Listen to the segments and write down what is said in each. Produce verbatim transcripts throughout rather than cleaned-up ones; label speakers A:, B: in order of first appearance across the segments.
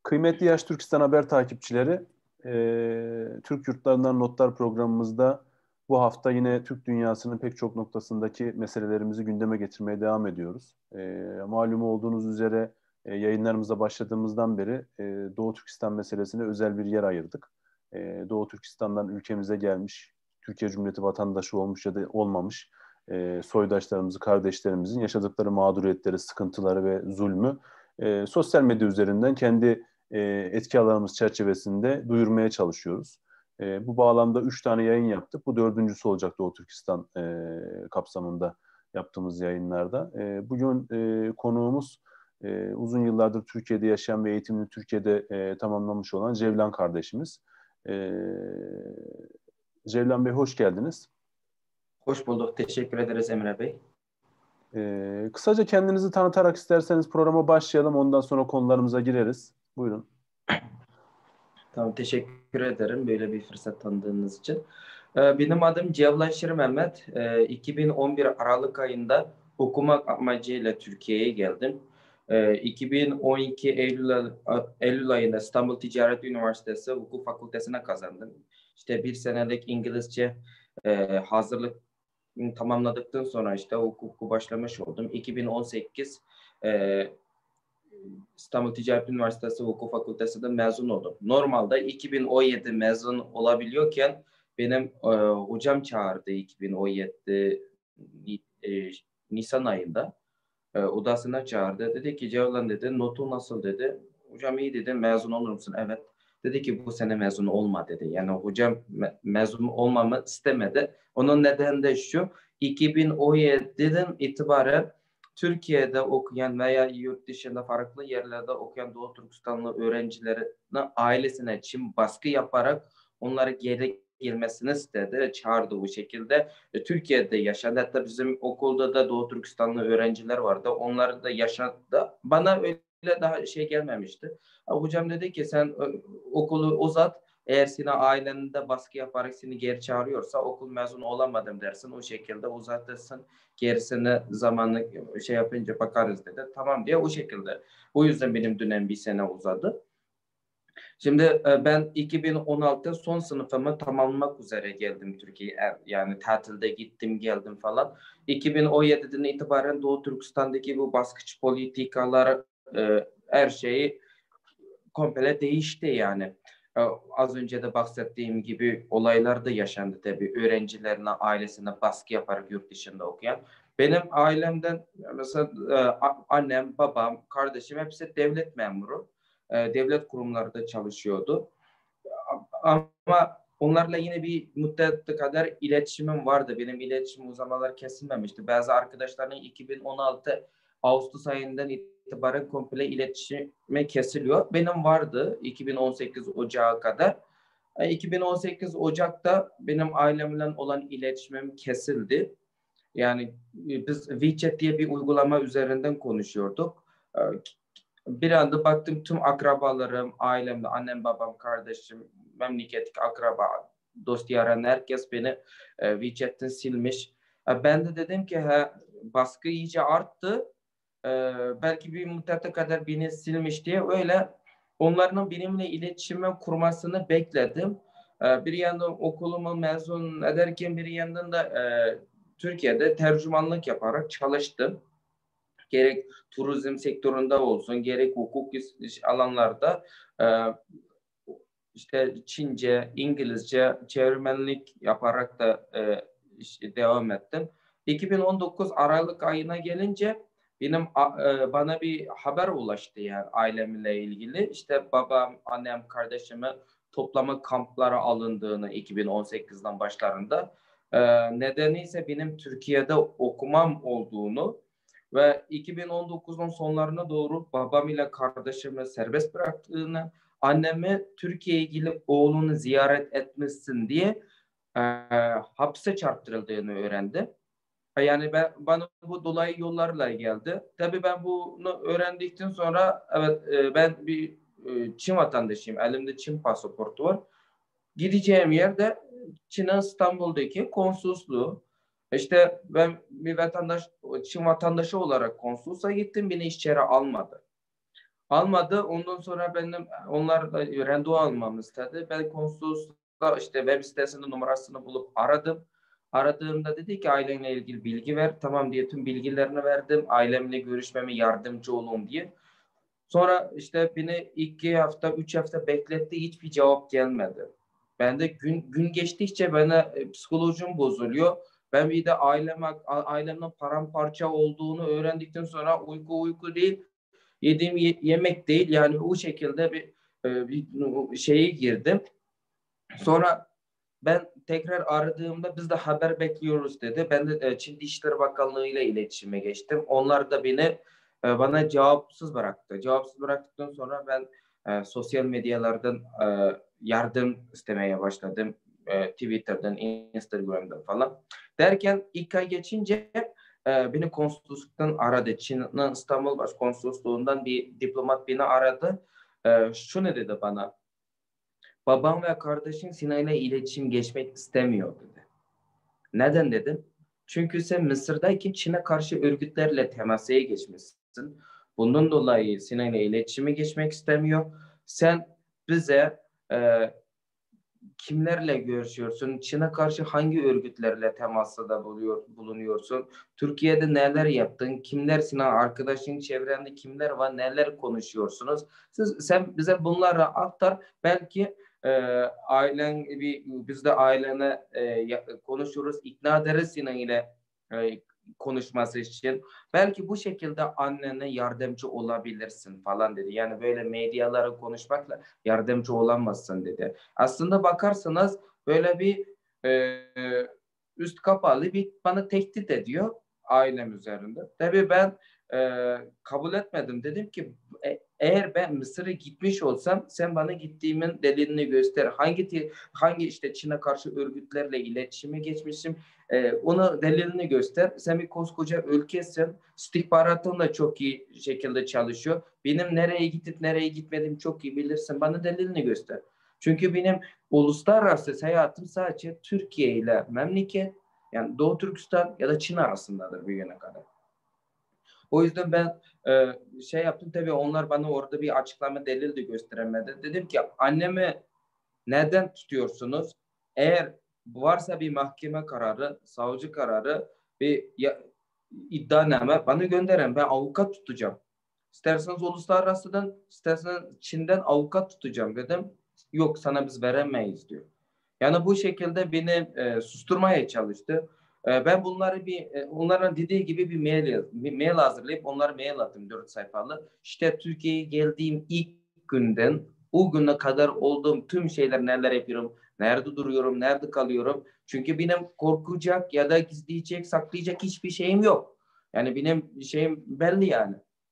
A: Kıymetli Yaş Türkistan Haber takipçileri, e, Türk Yurtlarından Notlar programımızda bu hafta yine Türk dünyasının pek çok noktasındaki meselelerimizi gündeme getirmeye devam ediyoruz. E, malum olduğunuz üzere e, yayınlarımıza başladığımızdan beri e, Doğu Türkistan meselesine özel bir yer ayırdık. E, Doğu Türkistan'dan ülkemize gelmiş, Türkiye Cumhuriyeti vatandaşı olmuş ya da olmamış e, soydaşlarımızı, kardeşlerimizin yaşadıkları mağduriyetleri, sıkıntıları ve zulmü e, sosyal medya üzerinden kendi e, etki alanımız çerçevesinde duyurmaya çalışıyoruz. E, bu bağlamda üç tane yayın yaptık. Bu dördüncüsü olacak Doğu Türkistan e, kapsamında yaptığımız yayınlarda. E, bugün e, konuğumuz e, uzun yıllardır Türkiye'de yaşayan ve eğitimini Türkiye'de e, tamamlamış olan Cevlan kardeşimiz. E, Cevlan Bey hoş geldiniz.
B: Hoş bulduk. Teşekkür ederiz Emre Bey.
A: E, kısaca kendinizi tanıtarak isterseniz programa başlayalım. Ondan sonra konularımıza gireriz. Buyurun.
B: Tamam, teşekkür ederim böyle bir fırsat tanıdığınız için. Benim adım Cevlan Şir Mehmet. iki bin on bir Aralık ayında okumak amacıyla Türkiye'ye geldim. iki bin on iki Eylül, Eylül ayında İstanbul Ticaret Üniversitesi Hukuk Fakültesine kazandım. İşte bir senelik İngilizce hazırlık tamamladıktan sonra işte hukuku başlamış oldum. iki bin on sekiz İstanbul Ticaret Üniversitesi Hukuk Fakültesi'nde mezun oldum. Normalde iki bin on yedi mezun olabiliyorken benim e, hocam çağırdı iki bin on yedi e, Nisan ayında. E, odasına çağırdı. Dedi ki Cevlan dedi, notu nasıl dedi. Hocam iyi dedi, mezun olur musun? Evet. Dedi ki bu sene mezun olma dedi. Yani hocam me mezun olmamı istemedi. Onun nedeni de şu, iki bin on yediden itibaren Türkiye'de okuyan veya yurt dışında farklı yerlerde okuyan Doğu Türkistanlı öğrencilerin ailesine Çin baskı yaparak onları geri girmesini istedi, çağırdı bu şekilde. E, Türkiye'de yaşadı. Hatta bizim okulda da Doğu Türkistanlı öğrenciler vardı. Onlar da yaşadı. Bana öyle daha şey gelmemişti. Hocam dedi ki sen e, okulu uzat. Eğer seni ailende baskı yaparak seni geri çağırıyorsa okul mezunu olamadım dersin. O şekilde uzatırsın. Gerisini zamanı şey yapınca bakarız dedi. Tamam diye o şekilde. O yüzden benim dönem bir sene uzadı. Şimdi ben iki bin on altı son sınıfımı tamamlamak üzere geldim Türkiye'ye. Yani tatilde gittim geldim falan. iki bin on yediden itibaren Doğu Türkistan'daki bu baskıcı politikalar her şeyi komple değişti yani. Az önce de bahsettiğim gibi olaylar da yaşandı tabii. Öğrencilerine, ailesine baskı yaparak yurt dışında okuyan. Benim ailemden mesela annem, babam, kardeşim hepsi devlet memuru. Devlet kurumlarında çalışıyordu. Ama onlarla yine bir müddet kadar iletişimim vardı. Benim iletişim uzamalar kesilmemişti. Bazı arkadaşlarının iki bin on altı Ağustos ayından itibaren komple iletişime kesiliyor. Benim vardı iki bin on sekiz Ocağı kadar. iki bin on sekiz Ocak'ta benim ailemle olan iletişimim kesildi. Yani biz WeChat diye bir uygulama üzerinden konuşuyorduk. Bir anda baktım tüm akrabalarım, ailemde, annem, babam, kardeşim, memleketteki akraba, dost yaran herkes beni e, WeChat'ten silmiş. E, ben de dedim ki ha, baskı iyice arttı. E, belki bir müddete kadar beni silmiş diye öyle onların benimle iletişime kurmasını bekledim. E, bir yandan okulumu mezun ederken bir yandan da e, Türkiye'de tercümanlık yaparak çalıştım. Gerek turizm sektöründe olsun, gerek hukuk alanlarda e, işte Çince, İngilizce çevirmenlik yaparak da e, işte devam ettim. iki bin on dokuz Aralık ayına gelince benim e, bana bir haber ulaştı yani ailemle ilgili. İşte babam, annem, kardeşimi toplama kamplara alındığını iki bin on sekizden başlarında. E, nedeni ise benim Türkiye'de okumam olduğunu ve iki bin on dokuzun sonlarına doğru babam ile kardeşimi serbest bıraktığını, annemi Türkiye'ye gelip oğlunu ziyaret etmişsin diye e, hapse çarptırıldığını öğrendi. Yani ben, bana bu dolayı yollarla geldi. Tabii ben bunu öğrendikten sonra evet e, ben bir e, Çin vatandaşıyım. Elimde Çin pasaportu var. Gideceğim yerde Çin'in İstanbul'daki konsolosluğu. İşte ben bir vatandaş, Çin vatandaşı olarak konsolosluğa gittim. Beni içeri almadı. Almadı. Ondan sonra benim onlar da randevu almamı istedi. Ben konsolosluğa işte web sitesinin numarasını bulup aradım. Aradığımda dedi ki ailenle ilgili bilgi ver. Tamam diye tüm bilgilerini verdim. Ailemle görüşmeme yardımcı olun diye. Sonra işte beni iki hafta, üç hafta bekletti. Hiçbir cevap gelmedi. Ben de gün, gün geçtikçe bana e, psikolojim bozuluyor. Ben bir de aileme, ailemden paramparça olduğunu öğrendikten sonra uyku uyku değil, yediğim ye- yemek değil. Yani o şekilde bir, e, bir şeye girdim. Sonra ben tekrar aradığımda biz de haber bekliyoruz dedi. Ben de e, Çin Dışişleri Bakanlığı ile iletişime geçtim. Onlar da beni e, bana cevapsız bıraktı. Cevapsız bıraktıktan sonra ben e, sosyal medyalardan e, yardım istemeye başladım. E, Twitter'dan, Instagram'dan falan. Derken ilk ay geçince e, beni konsolosluktan aradı. Çin'in İstanbul Başkonsolosluğundan bir diplomat beni aradı. E, şu ne dedi bana? Babam ve kardeşin Sina ile iletişim geçmek istemiyor dedi. Neden dedim? Çünkü sen Mısır'dayken Çin'e karşı örgütlerle temasa geçmişsin. Bundan dolayı Sina ile iletişimi geçmek istemiyor. Sen bize e, kimlerle görüşüyorsun? Çin'e karşı hangi örgütlerle temasta buluyor, bulunuyorsun? Türkiye'de neler yaptın? Kimler Sinan arkadaşın çevrende kimler var? Neler konuşuyorsunuz? Siz, sen bize bunları aktar. Belki e, ailen bir biz de ailene e, konuşuruz, ikna ederiz Sinan ile e, konuşması için. Belki bu şekilde annene yardımcı olabilirsin falan dedi. Yani böyle medyalara konuşmakla yardımcı olamazsın dedi. Aslında bakarsanız böyle bir e, üst kapalı bir bana tehdit ediyor ailem üzerinde. Tabii ben e, kabul etmedim. Dedim ki e, eğer ben Mısır'a gitmiş olsam sen bana gittiğimin delilini göster. Hangi hangi işte Çin'e karşı örgütlerle iletişime geçmişim e, onu delilini göster. Sen bir koskoca ülkesin. İstihbaratın da çok iyi şekilde çalışıyor. Benim nereye gidip nereye gitmedim çok iyi bilirsin. Bana delilini göster. Çünkü benim uluslararası seyahatim sadece Türkiye ile memleket yani Doğu Türkistan ya da Çin arasındadır bir güne kadar. O yüzden ben e, şey yaptım tabii onlar bana orada bir açıklama delil de gösteremedi. Dedim ki annemi neden tutuyorsunuz? Eğer varsa bir mahkeme kararı, savcı kararı, bir ya, iddianame bana gönderin. Ben avukat tutacağım. İsterseniz uluslararasıdan, isterseniz Çin'den avukat tutacağım dedim. Yok sana biz veremeyiz diyor. Yani bu şekilde beni e, susturmaya çalıştı. E, ben bunları bir e, onların dediği gibi bir mail bir mail hazırlayıp onlara mail attım dört sayfalı. İşte Türkiye'ye geldiğim ilk günden o güne kadar olduğum tüm şeyler neler yapıyorum, nerede duruyorum, nerede kalıyorum. Çünkü benim korkacak ya da gizleyecek, saklayacak hiçbir şeyim yok. Yani benim şeyim belli yani.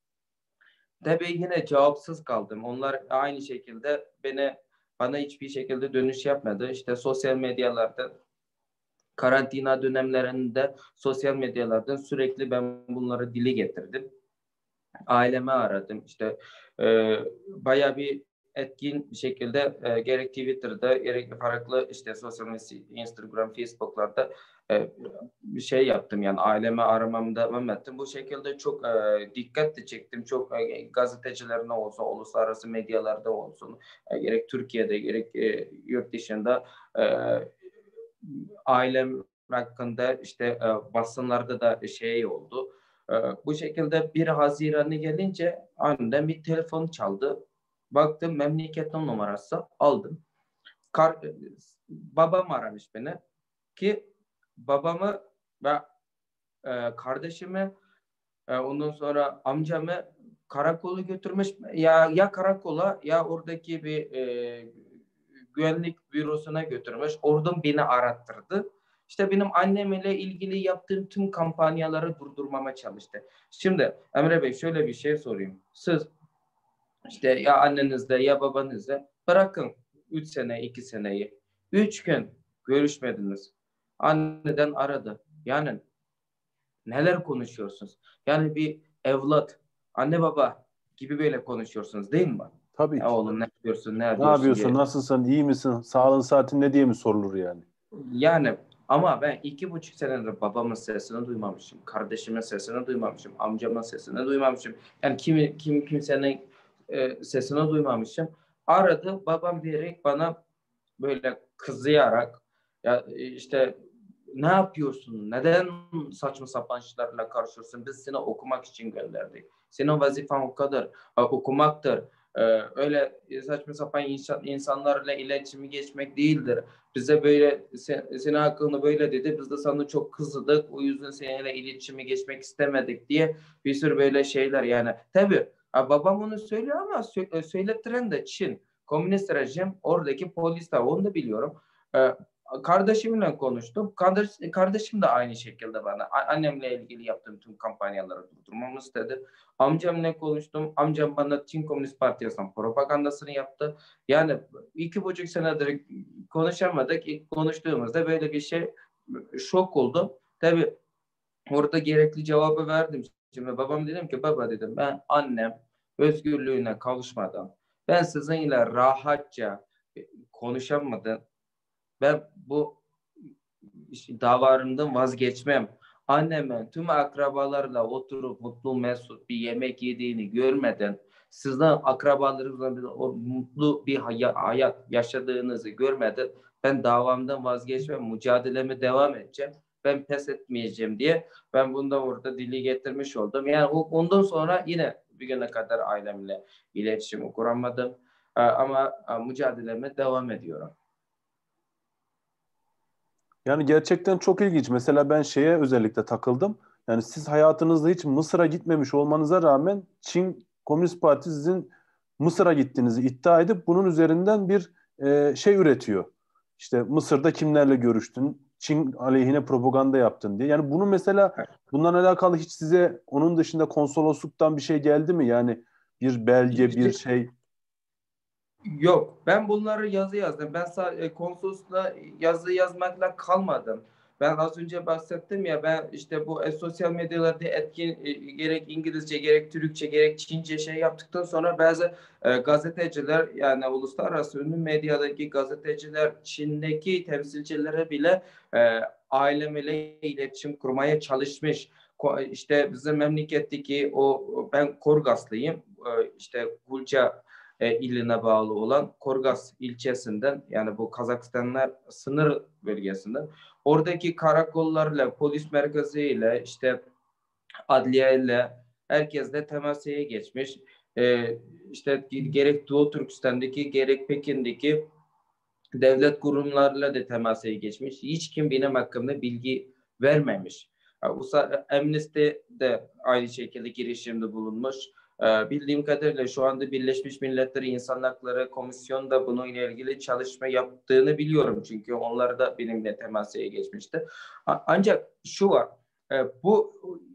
B: Tabii yine cevapsız kaldım. Onlar aynı şekilde beni bana hiçbir şekilde dönüş yapmadı. İşte sosyal medyalarda karantina dönemlerinde sosyal medyalardan sürekli ben bunları dile getirdim. Ailemi aradım. İşte e, bayağı bir etkin şekilde e, gerek Twitter'da gerek farklı işte sosyal medya, Instagram, Facebook'larda e, bir şey yaptım yani ailemi aramamı devam ettim. Bu şekilde çok e, dikkat de çektim. Çok e, gazetecilerine olsun, uluslararası medyalarda olsun, e, gerek Türkiye'de gerek e, yurt dışında e, ailem hakkında işte e, basınlarda da şey oldu. E, bu şekilde bir Haziran'ı gelince aniden bir telefon çaldı. Baktım memleketin numarası aldım. Kar, babam aramış beni ki babamı ve e, kardeşimi e, ondan sonra amcamı karakola götürmüş ya ya karakola ya oradaki bir e, güvenlik bürosuna götürmüş. Oradan beni arattırdı. İşte benim annemle ilgili yaptığım tüm kampanyaları durdurmama çalıştı. Şimdi Emre Bey şöyle bir şey sorayım. Siz işte ya annenizle ya babanızla bırakın üç sene iki seneyi. Üç gün görüşmediniz. Anneden aradı. Yani neler konuşuyorsunuz? Yani bir evlat, anne baba gibi böyle konuşuyorsunuz değil mi?
A: Tabii
B: Ya
A: ki.
B: oğlum ne yapıyorsun, ne
A: Ne
B: yapıyorsun
A: yapıyorsun?
B: diye.
A: Nasılsın? İyi misin? Sağlığın saatin ne diye mi sorulur yani?
B: Yani ama ben iki buçuk senedir babamın sesini duymamışım. Kardeşimin sesini duymamışım. Amcamın sesini duymamışım. Yani kimi, kim kimsenin e, sesini duymamışım. Aradı, babam diyerek bana böyle kızıyarak, ya işte ne yapıyorsun? Neden saçma sapan işlerle karışıyorsun? Biz seni okumak için gönderdik. Senin vazifen o kadar e, okumaktır. Ee, öyle saçma sapan insan, insanlarla iletişimi geçmek değildir. Bize böyle sen, senin hakkında böyle dedi. Biz de sana çok kızdık. O yüzden seninle iletişimi geçmek istemedik diye bir sürü böyle şeyler yani. Tabii babam onu söylüyor ama sö- söylettiren de Çin. Komünist rejim, oradaki polisler, onu da biliyorum. Ee, Kardeşimle konuştum. Kardeş, kardeşim de aynı şekilde bana annemle ilgili yaptığım tüm kampanyaları durdurmamı istedi. Amcamla konuştum. Amcam bana Çin Komünist Partisi'nin propagandasını yaptı. Yani iki buçuk senedir konuşamadık. İlk konuştuğumuzda böyle bir şey şok oldu. Tabii orada gerekli cevabı verdim. Şimdi babam dedim ki baba dedim ben annem özgürlüğüne kavuşmadan ben sizinle rahatça konuşamadım. Ben bu davarımdan vazgeçmem. Annemin tüm akrabalarla oturup mutlu mesut bir yemek yediğini görmeden sizden akrabalarınızla bir, o mutlu bir hayat yaşadığınızı görmeden ben davamdan vazgeçmem, mücadeleme devam edeceğim. Ben pes etmeyeceğim diye ben bundan orada dili getirmiş oldum. Yani ondan sonra yine bir güne kadar ailemle iletişimi kuramadım. Ama mücadeleme devam ediyorum.
A: Yani gerçekten çok ilginç. Mesela ben şeye özellikle takıldım. Yani siz hayatınızda hiç Mısır'a gitmemiş olmanıza rağmen Çin Komünist Partisi sizin Mısır'a gittiğinizi iddia edip bunun üzerinden bir e, şey üretiyor. İşte Mısır'da kimlerle görüştün, Çin aleyhine propaganda yaptın diye. Yani bunu mesela bundan alakalı hiç size onun dışında konsolosluktan bir şey geldi mi? Yani bir belge, bir şey.
B: Yok. Ben bunları yazı yazdım. Ben sadece konsolosla yazı yazmakla kalmadım. Ben az önce bahsettim ya ben işte bu e, sosyal medyalarda etkin e, gerek İngilizce gerek Türkçe gerek Çince şey yaptıktan sonra bazı e, gazeteciler yani uluslararası ünlü medyadaki gazeteciler Çin'deki temsilcilere bile e, ailemle iletişim kurmaya çalışmış. Ko, işte bizim memleketteki o ben Korgaslıyım. E, işte Gulca e, iline bağlı olan Korgas ilçesinden yani bu Kazakistanlar sınır bölgesinden oradaki karakollarla polis merkeziyle işte adliyeyle herkesle temasaya geçmiş. E, işte gerek Doğu Türkistan'daki gerek Pekin'deki devlet kurumlarıyla da temasaya geçmiş. Hiç kim benim hakkımda bilgi vermemiş. Amnesty de aynı şekilde girişimde bulunmuş. Bildiğim kadarıyla şu anda Birleşmiş Milletler İnsan Hakları Komisyonu da bununla ilgili çalışma yaptığını biliyorum. Çünkü onlar da benimle temasaya geçmişti. Ancak şu var. Bu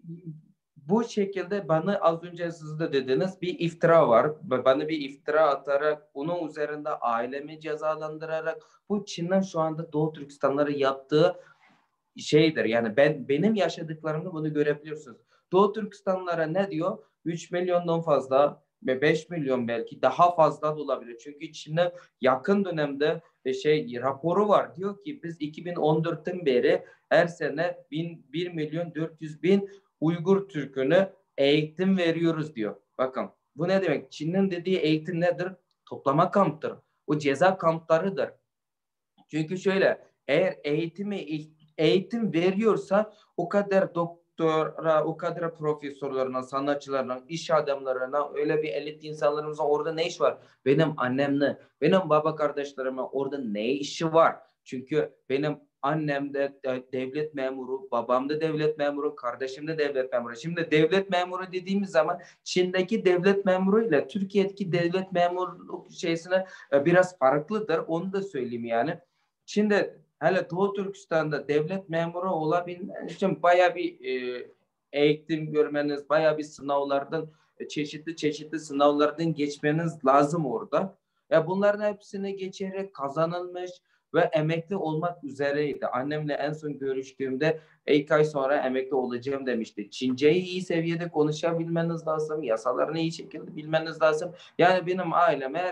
B: bu şekilde bana az önce siz de dediniz bir iftira var. Bana bir iftira atarak onun üzerinde ailemi cezalandırarak bu Çin'in şu anda Doğu Türkistanları yaptığı şeydir. Yani ben benim yaşadıklarımda bunu görebiliyorsunuz. Doğu Türkistanlara ne diyor? üç milyondan fazla ve beş milyon belki daha fazla da olabilir. Çünkü Çin'in yakın dönemde şey raporu var. Diyor ki biz iki bin on dörtten beri her sene bir milyon dört yüz bin Uygur Türk'ünü eğitim veriyoruz diyor. Bakın bu ne demek? Çin'in dediği eğitim nedir? Toplama kamptır. O ceza kamplarıdır. Çünkü şöyle eğer eğitimi eğitim veriyorsa o kadar doktora, o kadar profesörlerine, sanatçılarına, iş adamlarına, öyle bir elit insanlarımızın orada ne iş var? Benim annemle, benim baba kardeşlerime orada ne işi var? Çünkü benim annem de devlet memuru, babam da devlet memuru, kardeşim de devlet memuru. Şimdi devlet memuru dediğimiz zaman Çin'deki devlet memuru ile Türkiye'deki devlet memurluk şeysine biraz farklıdır. Onu da söyleyeyim yani. Çin'de hele Doğu Türkistan'da devlet memuru olabilmeniz için bayağı bir e, eğitim görmeniz, bayağı bir sınavlardan çeşitli çeşitli sınavlardan geçmeniz lazım orada. Ya bunların hepsini geçerek kazanılmış ve emekli olmak üzereydi. Annemle en son görüştüğümde iki ay sonra emekli olacağım demişti. Çinceyi iyi seviyede konuşabilmeniz lazım. Yasalarını iyi şekilde bilmeniz lazım. Yani benim aileme herkes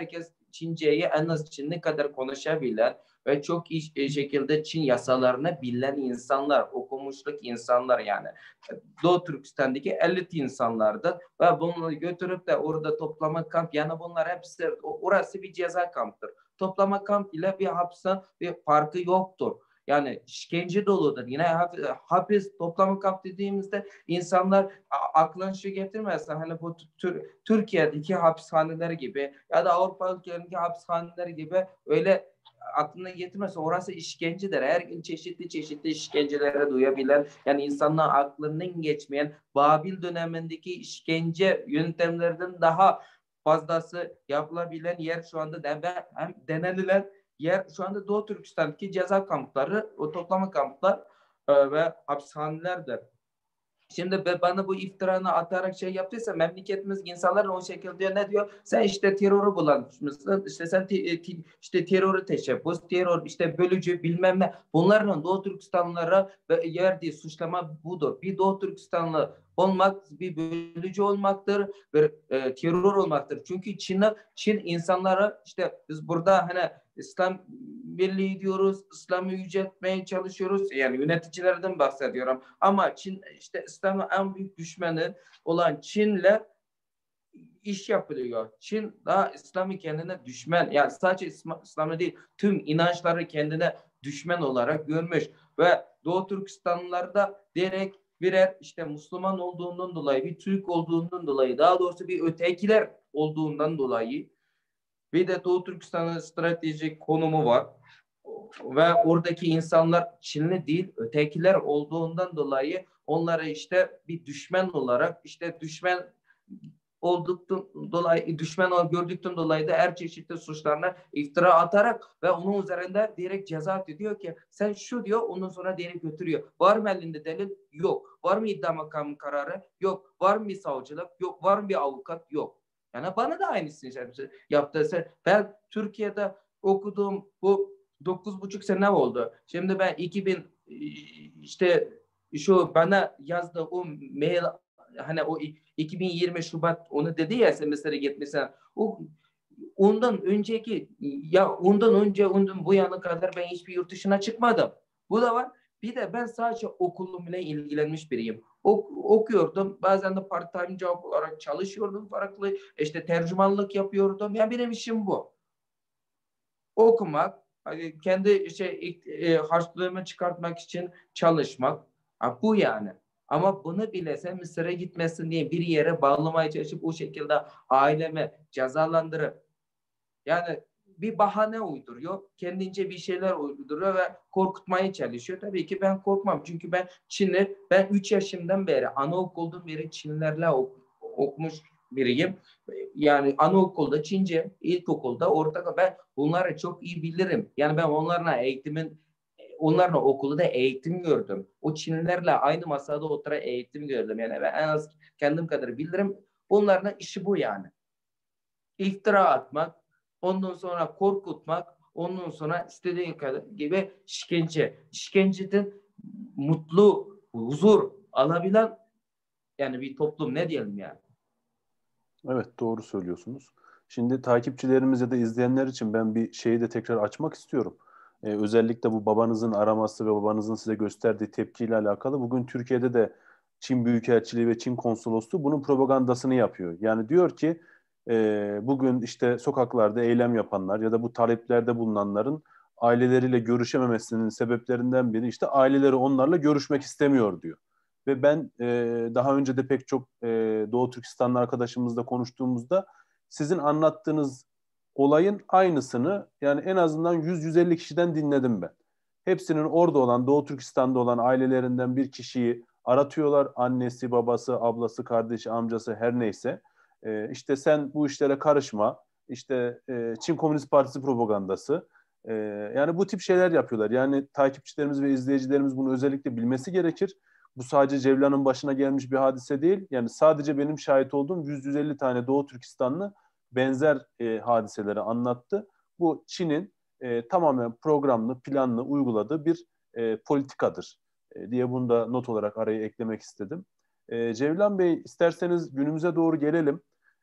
B: Çinceyi en az Çinli kadar konuşabilen ve çok iyi şekilde Çin yasalarını bilen insanlar, okumuşluk insanlar yani. Doğu Türkistan'daki elit insanlardı ve bunları götürüp de orada toplama kamp, yani bunlar hepsi, orası bir ceza kamptır. Toplama kamp ile bir hapse bir farkı yoktur. Yani işkence doludur. Yine hapis, toplama kamp dediğimizde insanlar aklına şu getirmezse hani bu tür, Türkiye'deki hapishaneler gibi ya da Avrupa ülkelerindeki hapishaneler gibi öyle aklına getirmezse orası işkencedir. Her gün çeşitli çeşitli işkencelere duyabilen, yani insanların aklının geçmeyen Babil dönemindeki işkence yöntemlerden daha fazlası yapılabilen yer şu anda de, hem denenilen yer şu anda Doğu Türkistan'daki ceza kampları, o toplama kamplar e, ve hapishanelerdir. Şimdi bana bu iftiranı atarak şey yaptıysa memleketimiz insanların o şekilde diyor, ne diyor? Sen işte terörü bulanmışsın. İşte sen te, te, işte terörü teşebbüs, terör işte bölücü bilmem ne. Bunların Doğu Türkistanlılara yerdiği suçlama budur. Bir Doğu Türkistanlı olmak bir bölücü olmaktır, bir e, terör olmaktır. Çünkü Çin, Çin insanlara işte biz burada hani İslam birliği diyoruz, İslam'ı yüceltmeye çalışıyoruz. Yani yöneticilerden bahsediyorum. Ama Çin işte İslam'ın en büyük düşmanı olan Çin'le iş yapılıyor. Çin daha İslam'ı kendine düşman, yani sadece İslam'ı değil, tüm inançları kendine düşman olarak görmüş ve Doğu Türkistanlılar da direkt birer işte Müslüman olduğundan dolayı, bir Türk olduğundan dolayı, daha doğrusu bir ötekiler olduğundan dolayı, bir de Doğu Türkistan'ın stratejik konumu var ve oradaki insanlar Çinli değil, ötekiler olduğundan dolayı onlara işte bir düşman olarak, işte düşman olduktan dolayı, düşman gördükten dolayı da her çeşitli suçlarına iftira atarak ve onun üzerinde direkt ceza diyor ki sen şu diyor, ondan sonra direkt götürüyor. Var mı elinde delil? Yok. Var mı iddia makamı kararı? Yok. Var mı bir savcılık? Yok. Var mı bir avukat? Yok. Yani bana da aynısını yaptı. Ben Türkiye'de okuduğum bu dokuz buçuk sene oldu. Şimdi ben iki bin işte şu bana yazdığı o mail, hani o iki bin yirmi Şubat onu dedi ya S M S'lere gitmişsen, o ondan önceki, ya ondan önce ondan bu yana kadar ben hiçbir yurt dışına çıkmadım. Bu da var. Bir de ben sadece okulumla ilgilenmiş biriyim. Ok, okuyordum. Bazen de part time job olarak çalışıyordum farklı. İşte tercümanlık yapıyordum. Yani benim işim bu. Okumak, hani kendi şey e, harçlığımı çıkartmak için çalışmak. Ha, bu yani. Ama bunu bile sen Mısır'a gitmesin diye bir yere bağlamaya çalışıp o şekilde ailemi cezalandırıp, yani bir bahane uyduruyor. Kendince bir şeyler uyduruyor ve korkutmaya çalışıyor. Tabii ki ben korkmam. Çünkü ben Çinli, ben üç yaşımdan beri, anaokuldan beri Çinlerle ok, okumuş biriyim. Yani anaokulda Çince, ilkokulda, orta, ben bunları çok iyi bilirim. Yani ben onlarla eğitimin, onlarla okulda eğitim gördüm. O Çinlilerle aynı masada oturarak eğitim gördüm. Yani ben en az kendim kadar bilirim. Bunların işi bu yani. İftira atmak, ondan sonra korkutmak, ondan sonra istediğin kadar gibi işkence. İşkenceden mutlu, huzur alabilen yani bir toplum, ne diyelim yani.
A: Evet, doğru söylüyorsunuz. Şimdi takipçilerimiz ya da izleyenler için ben bir şeyi de tekrar açmak istiyorum. Ee, özellikle bu babanızın araması ve babanızın size gösterdiği tepkiyle alakalı. Bugün Türkiye'de de Çin Büyükelçiliği ve Çin Konsolosluğu bunun propagandasını yapıyor. Yani diyor ki e, bugün işte sokaklarda eylem yapanlar ya da bu taleplerde bulunanların aileleriyle görüşememesinin sebeplerinden biri işte aileleri onlarla görüşmek istemiyor diyor. Ve ben e, daha önce de pek çok e, Doğu Türkistanlı arkadaşımızla konuştuğumuzda sizin anlattığınız olayın aynısını yani en azından yüz yüz elli kişiden dinledim ben. Hepsinin orada olan, Doğu Türkistan'da olan ailelerinden bir kişiyi aratıyorlar. Annesi, babası, ablası, kardeşi, amcası her neyse. E, işte sen bu işlere karışma. İşte e, Çin Komünist Partisi propagandası. E, yani bu tip şeyler yapıyorlar. Yani takipçilerimiz ve izleyicilerimiz bunu özellikle bilmesi gerekir. Bu sadece Cevlan'ın başına gelmiş bir hadise değil. Yani sadece benim şahit olduğum yüz yüz elli tane Doğu Türkistanlı benzer e, hadiseleri anlattı. Bu Çin'in e, tamamen programlı, planlı uyguladığı bir e, politikadır e, diye bunu da not olarak araya eklemek istedim. E, Cevlan Bey, isterseniz günümüze doğru gelelim.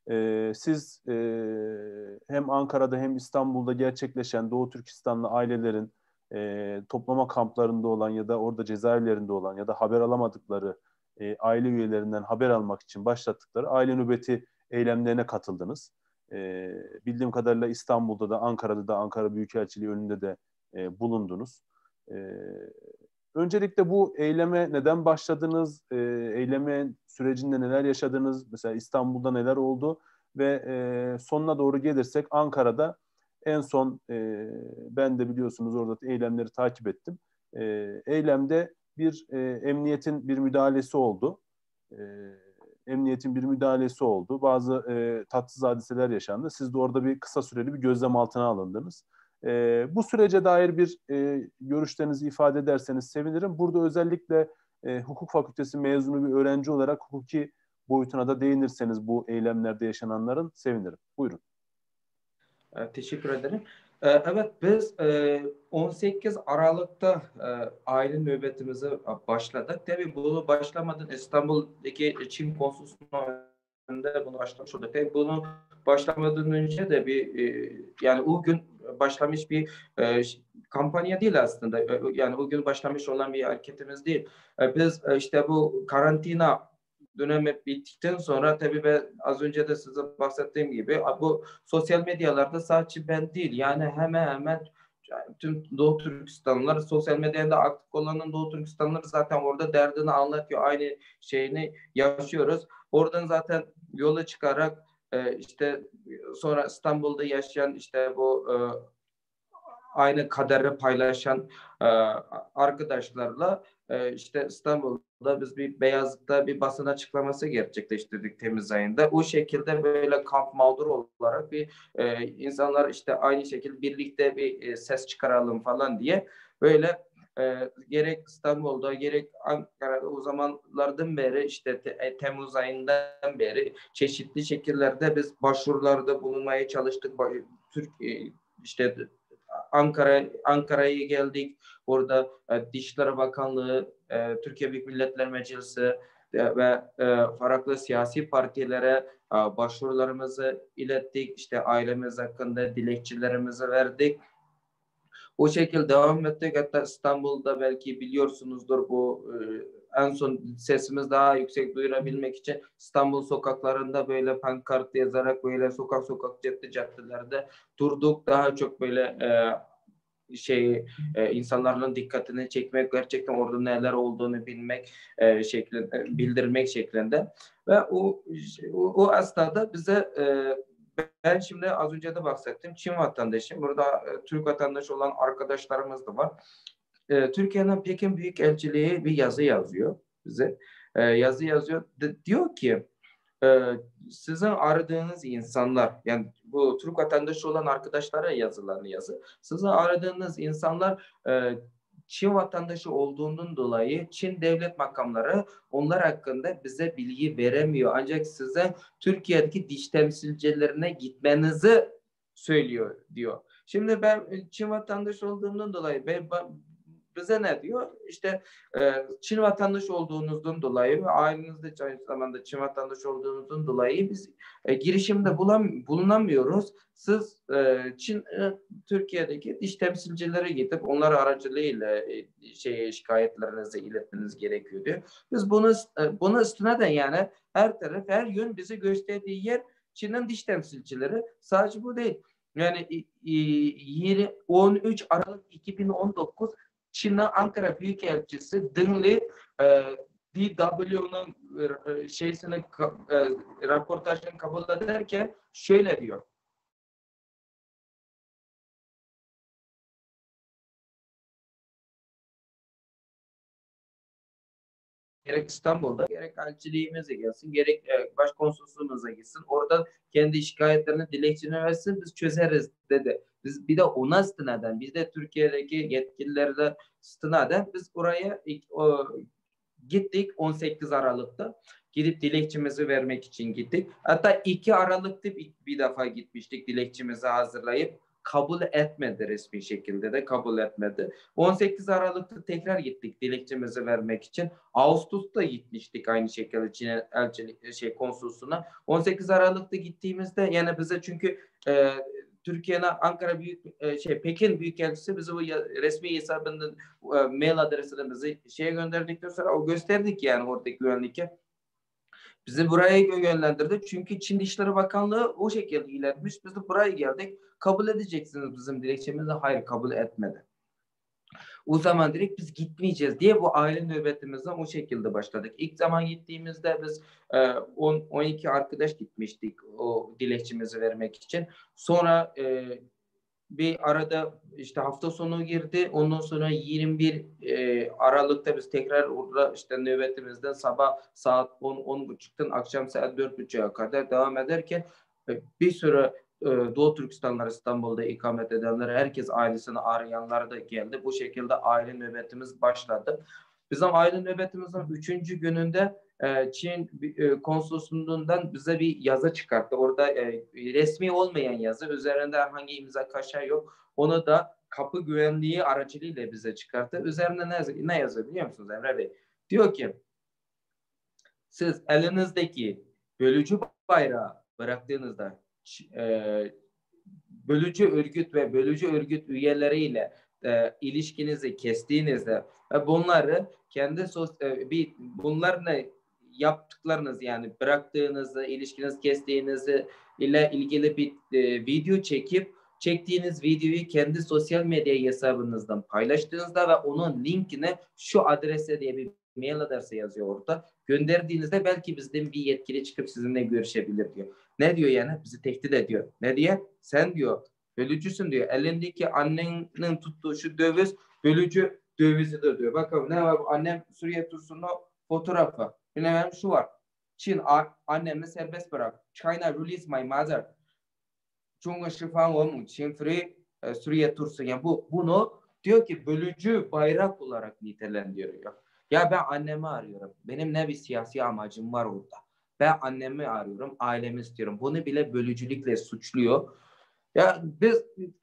A: E, siz e, hem Ankara'da hem İstanbul'da gerçekleşen Doğu Türkistanlı ailelerin e, toplama kamplarında olan ya da orada cezaevlerinde olan ya da haber alamadıkları e, aile üyelerinden haber almak için başlattıkları aile nöbeti eylemlerine katıldınız. E, bildiğim kadarıyla İstanbul'da da Ankara'da da Ankara Büyükelçiliği önünde de e, bulundunuz. E, öncelikle bu eyleme neden başladınız? E, eyleme sürecinde neler yaşadınız? Mesela İstanbul'da neler oldu? Ve e, sonuna doğru gelirsek Ankara'da en son e, ben de biliyorsunuz orada eylemleri takip ettim. E, eylemde bir e, emniyetin bir müdahalesi oldu. E, emniyetin bir müdahalesi oldu. Bazı e, tatsız hadiseler yaşandı. Siz de orada bir kısa süreli bir gözlem altına alındınız. E, bu sürece dair bir e, görüşlerinizi ifade ederseniz sevinirim. Burada özellikle e, hukuk fakültesi mezunu bir öğrenci olarak hukuki boyutuna da değinirseniz bu eylemlerde yaşananların sevinirim. Buyurun.
B: Teşekkür ederim. Evet, biz on sekiz Aralık'ta aile nöbetimizi başladık. Tabii bunu başlamadan İstanbul'daki Çin Konsolosluğu'nun önünde bunu başlamış olduk. Tabii bunu başlamadan önce de bir yani o gün başlamış bir kampanya değil aslında. Yani o gün başlamış olan bir hareketimiz değil. Biz işte bu karantina dönemi bittikten sonra tabii ben az önce de size bahsettiğim gibi bu sosyal medyalarda sadece ben değil yani hemen hemen tüm Doğu Türkistanlılar sosyal medyada aktif olanın Doğu Türkistanlıları zaten orada derdini anlatıyor. Aynı şeyini yaşıyoruz. Oradan zaten yola çıkarak işte sonra İstanbul'da yaşayan işte bu aynı kaderi paylaşan arkadaşlarla işte İstanbul'da biz bir Beyazıt'ta bir basın açıklaması gerçekleştirdik Temmuz ayında. O şekilde böyle kamp mağdur olarak bir e, insanlar işte aynı şekilde birlikte bir e, ses çıkaralım falan diye böyle e, gerek İstanbul'da gerek Ankara'da o zamanlardan beri işte te, Temmuz ayından beri çeşitli şekillerde biz başvurularda bulunmaya çalıştık. Türkiye işte Ankara Ankara'ya geldik. Orada e, Dışişleri Bakanlığı, e, Türkiye Büyük Milletler Meclisi e, ve e, farklı siyasi partilere e, başvurularımızı ilettik. İşte ailemiz hakkında dilekçelerimizi verdik. O şekilde devam ettik. Hatta İstanbul'da belki biliyorsunuzdur bu e, en son sesimiz daha yüksek duyurabilmek için İstanbul sokaklarında böyle pankart yazarak böyle sokak sokak cadde caddelerde durduk. Daha çok böyle e, şey e, insanların dikkatini çekmek, gerçekten orada neler olduğunu bilmek e, şeklinde, bildirmek şeklinde ve o o, o aslında bize e, ben şimdi az önce de bahsettim. Çin vatandaşıyım. Burada e, Türk vatandaşı olan arkadaşlarımız da var. E, Türkiye'nin Pekin Büyükelçiliği bir yazı yazıyor bize. E, yazı yazıyor. De, diyor ki e, sizin aradığınız insanlar, yani bu Türk vatandaşı olan arkadaşlara yazılan yazı. Sizin aradığınız insanlar e, Çin vatandaşı olduğundan dolayı Çin devlet makamları onlar hakkında bize bilgi veremiyor. Ancak size Türkiye'deki diş temsilcilerine gitmenizi söylüyor diyor. Şimdi ben Çin vatandaşı olduğumdan dolayı ben, bize ne diyor? İşte e, Çin vatandaşı olduğunuzdan dolayı ve ailenizde aynı zamanda Çin vatandaşı olduğunuzdan dolayı biz e, girişimde bulam, bulunamıyoruz. Siz e, Çin e, Türkiye'deki diş temsilcilere gidip onlar aracılığıyla e, şey şikayetlerinizi iletmeniz gerekiyor diyor. Biz bunu e, bunu istinaden yani her taraf her yön bizi gösterdiği yer Çin'in diş temsilcileri. Sadece bu değil. Yani on üç Aralık iki bin on dokuz Çin'in Ankara Büyükelçisi Dingli e, D W'nun e, şeysini e, röportajını kabul ederken şöyle diyor. Gerek İstanbul'da gerek elçiliğimize gelsin, gerek e, başkonsolosluğumuza gitsin. Orada kendi şikayetlerini, dilekçeni versin, biz çözeriz dedi. Biz bir de ona istinaden, biz de Türkiye'deki yetkililerle istinaden biz oraya o, gittik on sekiz Aralık'ta. Gidip dilekçemizi vermek için gittik. Hatta iki Aralık'ta bir, bir defa gitmiştik dilekçemizi hazırlayıp. kabul etmedi, resmi şekilde de kabul etmedi. on sekiz Aralık'ta tekrar gittik dilekçemizi vermek için. Ağustos'ta gitmiştik aynı şekilde Çin elçilik şey konsolosluğuna. on sekiz Aralık'ta gittiğimizde yani bize çünkü e, Türkiye'nin Ankara Büyük e, şey Pekin Büyükelçisi bize bu ya, resmi hesabının e, mail adresini bize şeye gönderdikten sonra o gösterdik yani oradaki güvenlik'e. Bizi buraya yönlendirdi. Çünkü Çin Dışişleri Bakanlığı o şekilde iletmiş. Biz de buraya geldik. Kabul edeceksiniz bizim dilekçemizi. Hayır, kabul etmedi. O zaman direkt biz gitmeyeceğiz diye bu aile nöbetimizden o şekilde başladık. İlk zaman gittiğimizde biz on on iki arkadaş gitmiştik o dilekçemizi vermek için. Sonra e, bir arada işte hafta sonu girdi. Ondan sonra yirmi bir e, Aralık'ta biz tekrar orada işte nöbetimizden sabah saat on on buçuktan akşam saat dört buçuğa kadar devam ederken e, bir sürü e, Doğu Türkistanlar, İstanbul'da ikamet edenler, herkes ailesini arayanlar da geldi. Bu şekilde aile nöbetimiz başladı. Bizim aile nöbetimizin üçüncü gününde e, Çin e, konsolosluğundan bize bir yazı çıkarttı. Orada e, resmi olmayan yazı, üzerinde herhangi imza kaşe yok. Onu da kapı güvenliği aracılığıyla bize çıkarttı. Üzerinde ne, ne yazıyor biliyor musunuz Emre Bey? Diyor ki siz elinizdeki bölücü bayrağı bıraktığınızda e, bölücü örgüt ve bölücü örgüt üyeleriyle e, ilişkinizi kestiğinizde ve bunları kendi sos, e, bir bunlar ne yaptıklarınız yani bıraktığınızı, ilişkiniz kestiğinizi ile ilgili bir e, video çekip çektiğiniz videoyu kendi sosyal medya hesabınızdan paylaştığınızda ve onun linkini şu adrese diye bir mail adresi yazıyor orada. Gönderdiğinizde belki bizden bir yetkili çıkıp sizinle görüşebilir diyor. Ne diyor yani? Bizi tehdit ediyor. Ne diye? Sen diyor bölücüsün diyor. Elindeki annenin tuttuğu şu döviz bölücü dövizidir diyor. Bakalım ne var? Annem Suriye Tursu'nun fotoğrafı. Bilmem şu var. Çin annemi serbest bırak. China release my mother. Cunga şifan o mu? Çin free Suriye Tursu. Yani bu bunu diyor ki bölücü bayrak olarak nitelendiriyor. Ya ben annemi arıyorum. Benim ne bir siyasi amacım var orada. Ben annemi arıyorum, ailemi istiyorum. Bunu bile bölücülükle suçluyor. Ya biz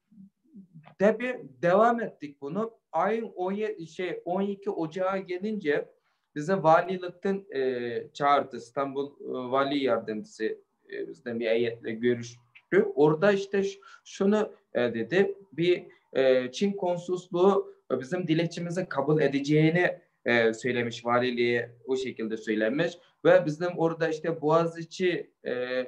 B: tabii devam ettik bunu. Ayın on yedi, şey on iki Ocağı gelince bize valilikten e, çağırdı. İstanbul e, Vali Yardımcısı e, bizden bir heyetle görüştü. Orada işte şunu e, dedi. Bir e, Çin konsolosluğu bizim dilekçemizi kabul edeceğini e, söylemiş, valiliğe o şekilde söylemiş ve bizim orada işte Boğaziçi e,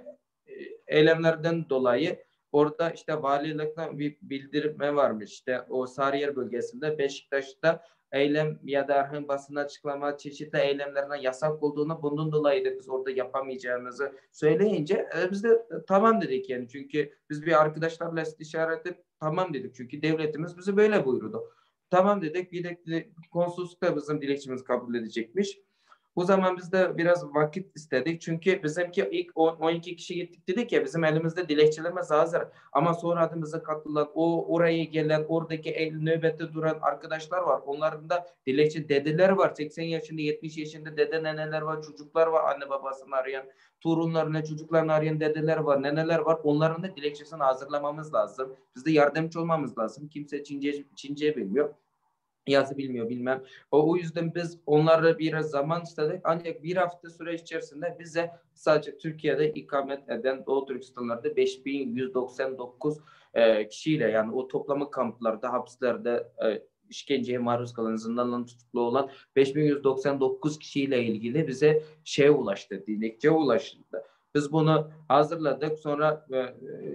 B: eylemlerden dolayı orada işte valilikten bir bildirme varmış. İşte o Sarıyer bölgesinde Beşiktaş'ta eylem ya da herhangi basın açıklama çeşitli eylemlerine yasak olduğunu bundan dolayı da biz orada yapamayacağımızı söyleyince e, biz de e, tamam dedik yani. Çünkü biz bir arkadaşlarla istişare edip tamam dedik. Çünkü devletimiz bizi böyle buyurdu. Tamam dedik. Bir de konsolosluk da bizim dilekçemizi kabul edecekmiş. O zaman biz de biraz vakit istedik. Çünkü bizimki ilk on iki kişi gittik dedik ya bizim elimizde dilekçelerimiz hazır. Ama sonra adımıza katılan, o oraya gelen, oradaki el, nöbette duran arkadaşlar var. Onların da dilekçe dedeler var. seksen yaşında, yetmiş yaşında dede neneler var, çocuklar var anne babasını arayan. Torunlarını, çocuklarını arayan dedeler var, neneler var. Onların da dilekçesini hazırlamamız lazım. Biz de yardımcı olmamız lazım. Kimse Çince, Çince bilmiyor. Yazı bilmiyor bilmem. O, o yüzden biz onlara biraz zaman istedik. Ancak bir hafta süreç içerisinde bize sadece Türkiye'de ikamet eden Doğu Türkistanlarda beş bin yüz doksan dokuz e, kişiyle yani o toplama kamplarda, hapislerde e, işkenceye maruz kalan, zindanla tutuklu olan beş bin yüz doksan dokuz kişiyle ilgili bize şey ulaştı, dilekçe ulaştı. Biz bunu hazırladık. Sonra e,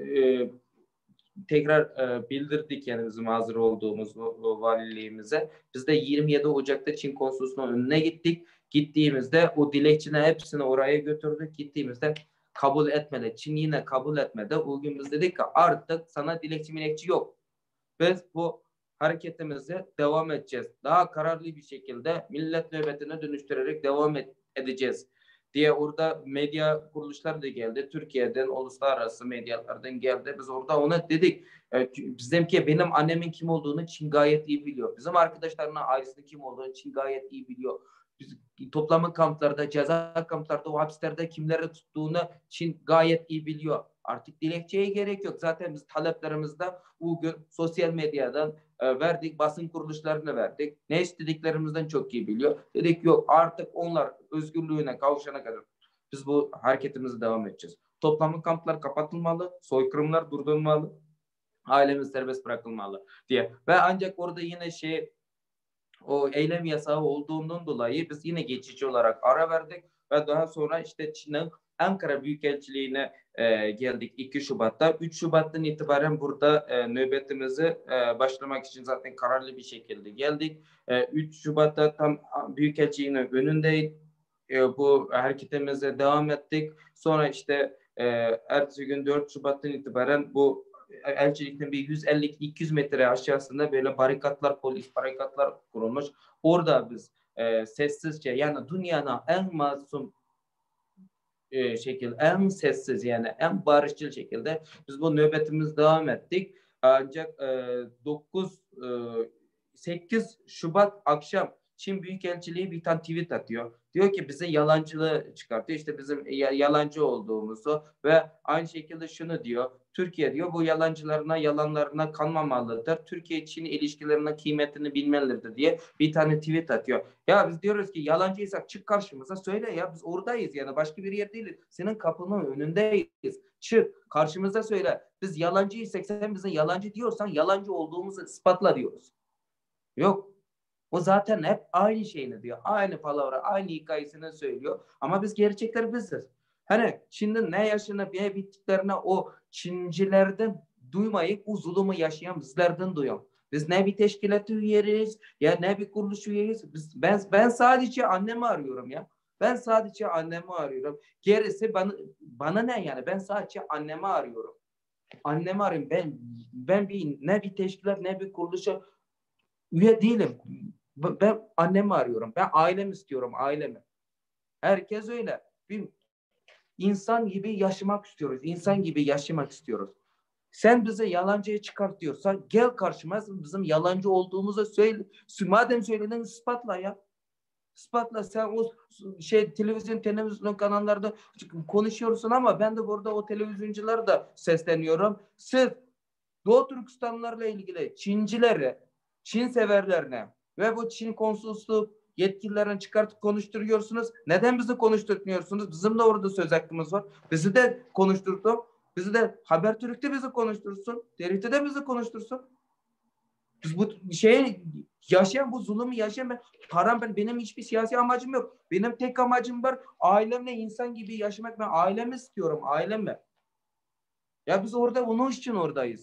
B: e, tekrar e, bildirdik yani bizim hazır olduğumuz o, o valiliğimize. Biz de yirmi yedi Ocak'ta Çin konsolosluğunun önüne gittik. Gittiğimizde o dilekçini hepsini oraya götürdük. Gittiğimizde kabul etmedi. Çin yine kabul etmedi. O gün biz dedik ki artık sana dilekçi milekçi yok. Biz bu hareketimize devam edeceğiz. Daha kararlı bir şekilde millet nöbetine dönüştürerek devam et, edeceğiz diye orada medya kuruluşları da geldi. Türkiye'den, uluslararası medyalardan geldi. Biz orada ona dedik. E, bizimki benim annemin kim olduğunu Çin gayet iyi biliyor. Bizim arkadaşlarının ailesinin kim olduğunu Çin gayet iyi biliyor. Biz, toplama kamplarda, ceza kamplarda, o hapislerde kimleri tuttuğunu Çin gayet iyi biliyor. Artık dilekçeye gerek yok. Zaten biz taleplerimizde bugün sosyal medyadan e, verdik, basın kuruluşlarına verdik. Ne istediklerimizden çok iyi biliyor. Dedik yok, artık onlar özgürlüğüne kavuşana kadar biz bu hareketimize devam edeceğiz. Toplamlı kamplar kapatılmalı, soykırımlar durdurulmalı, ailemiz serbest bırakılmalı diye. Ve ancak orada yine şey, o eylem yasağı olduğundan dolayı biz yine geçici olarak ara verdik ve daha sonra işte Çin'in Ankara Büyükelçiliğine e, geldik iki Şubat'ta. üç Şubat'tan itibaren burada e, nöbetimizi e, başlamak için zaten kararlı bir şekilde geldik. E, üç Şubat'ta tam Büyükelçiliğin önündeyiz. E, bu hareketimize devam ettik. Sonra işte e, ertesi gün dört Şubat'tan itibaren bu elçilikten bir yüz elli iki yüz metre aşağısında böyle barikatlar, polis barikatlar kurulmuş. Orada biz e, sessizce, yani dünyanın en masum e, şekilde, en sessiz, yani en barışçıl şekilde biz bu nöbetimiz devam ettik. Ancak e, dokuz sekiz Şubat akşam Çin Büyükelçiliği bir tane tweet atıyor. Diyor ki bize yalancılığı çıkartıyor. İşte bizim yalancı olduğumuzu ve aynı şekilde şunu diyor. Türkiye diyor bu yalancılarına, yalanlarına kanmamalıdır. Türkiye-Çin ilişkilerinin kıymetini bilmelidir diye bir tane tweet atıyor. Ya biz diyoruz ki yalancıysak çık karşımıza söyle ya, biz oradayız, yani başka bir yer değiliz. Senin kapının önündeyiz. Çık karşımıza söyle. Biz yalancıysak sen bize yalancı diyorsan yalancı olduğumuzu ispatla diyoruz. Yok. O zaten hep aynı şeyini diyor. Aynı palavra, aynı hikayesini söylüyor. Ama biz gerçekler biziz. Hani Çin'de ne yaşanıp ne bittiklerine o Çincilerden duymayıp o zulümü yaşayan bizlerden duyuyor. Biz ne bir teşkilat üyeyiz ya ne bir kuruluş üyeyiz. Biz, ben, ben sadece annemi arıyorum ya. Ben sadece annemi arıyorum. Gerisi bana, bana ne yani? Ben sadece annemi arıyorum. Annemi arıyorum. Ben, ben bir, ne bir teşkilat ne bir kuruluşa üye değilim. Ben annemi arıyorum. Ben ailemi istiyorum, ailemi. Herkes öyle. Bir insan gibi yaşamak istiyoruz. İnsan gibi yaşamak istiyoruz. Sen bize yalancıya çıkart diyorsan gel karşıma, bizim yalancı olduğumuzu söyle. Madem söyledin ispatla ya. Ispatla. Sen o şey televizyon televizyon kanallarda konuşuyorsun ama ben de burada o televizyonculara da sesleniyorum. Siz Doğu Türkistanlarla ilgili Çincilere, Çin severlerine ve bu Çin konsolosluğu yetkililerine çıkartıp konuşturuyorsunuz. Neden bizi konuşturmuyorsunuz? Bizim de orada söz hakkımız var. Bizi de konuşturdu. Bizi de Habertürk'te bizi konuştursun. T R T'de bizi konuştursun. Biz bu şeyi yaşayan, bu zulümü yaşayan, ben param, ben benim hiçbir siyasi amacım yok. Benim tek amacım var. Ailemle insan gibi yaşamak. Ben ailemi istiyorum. Ailemi. Ya biz orada onun için oradayız.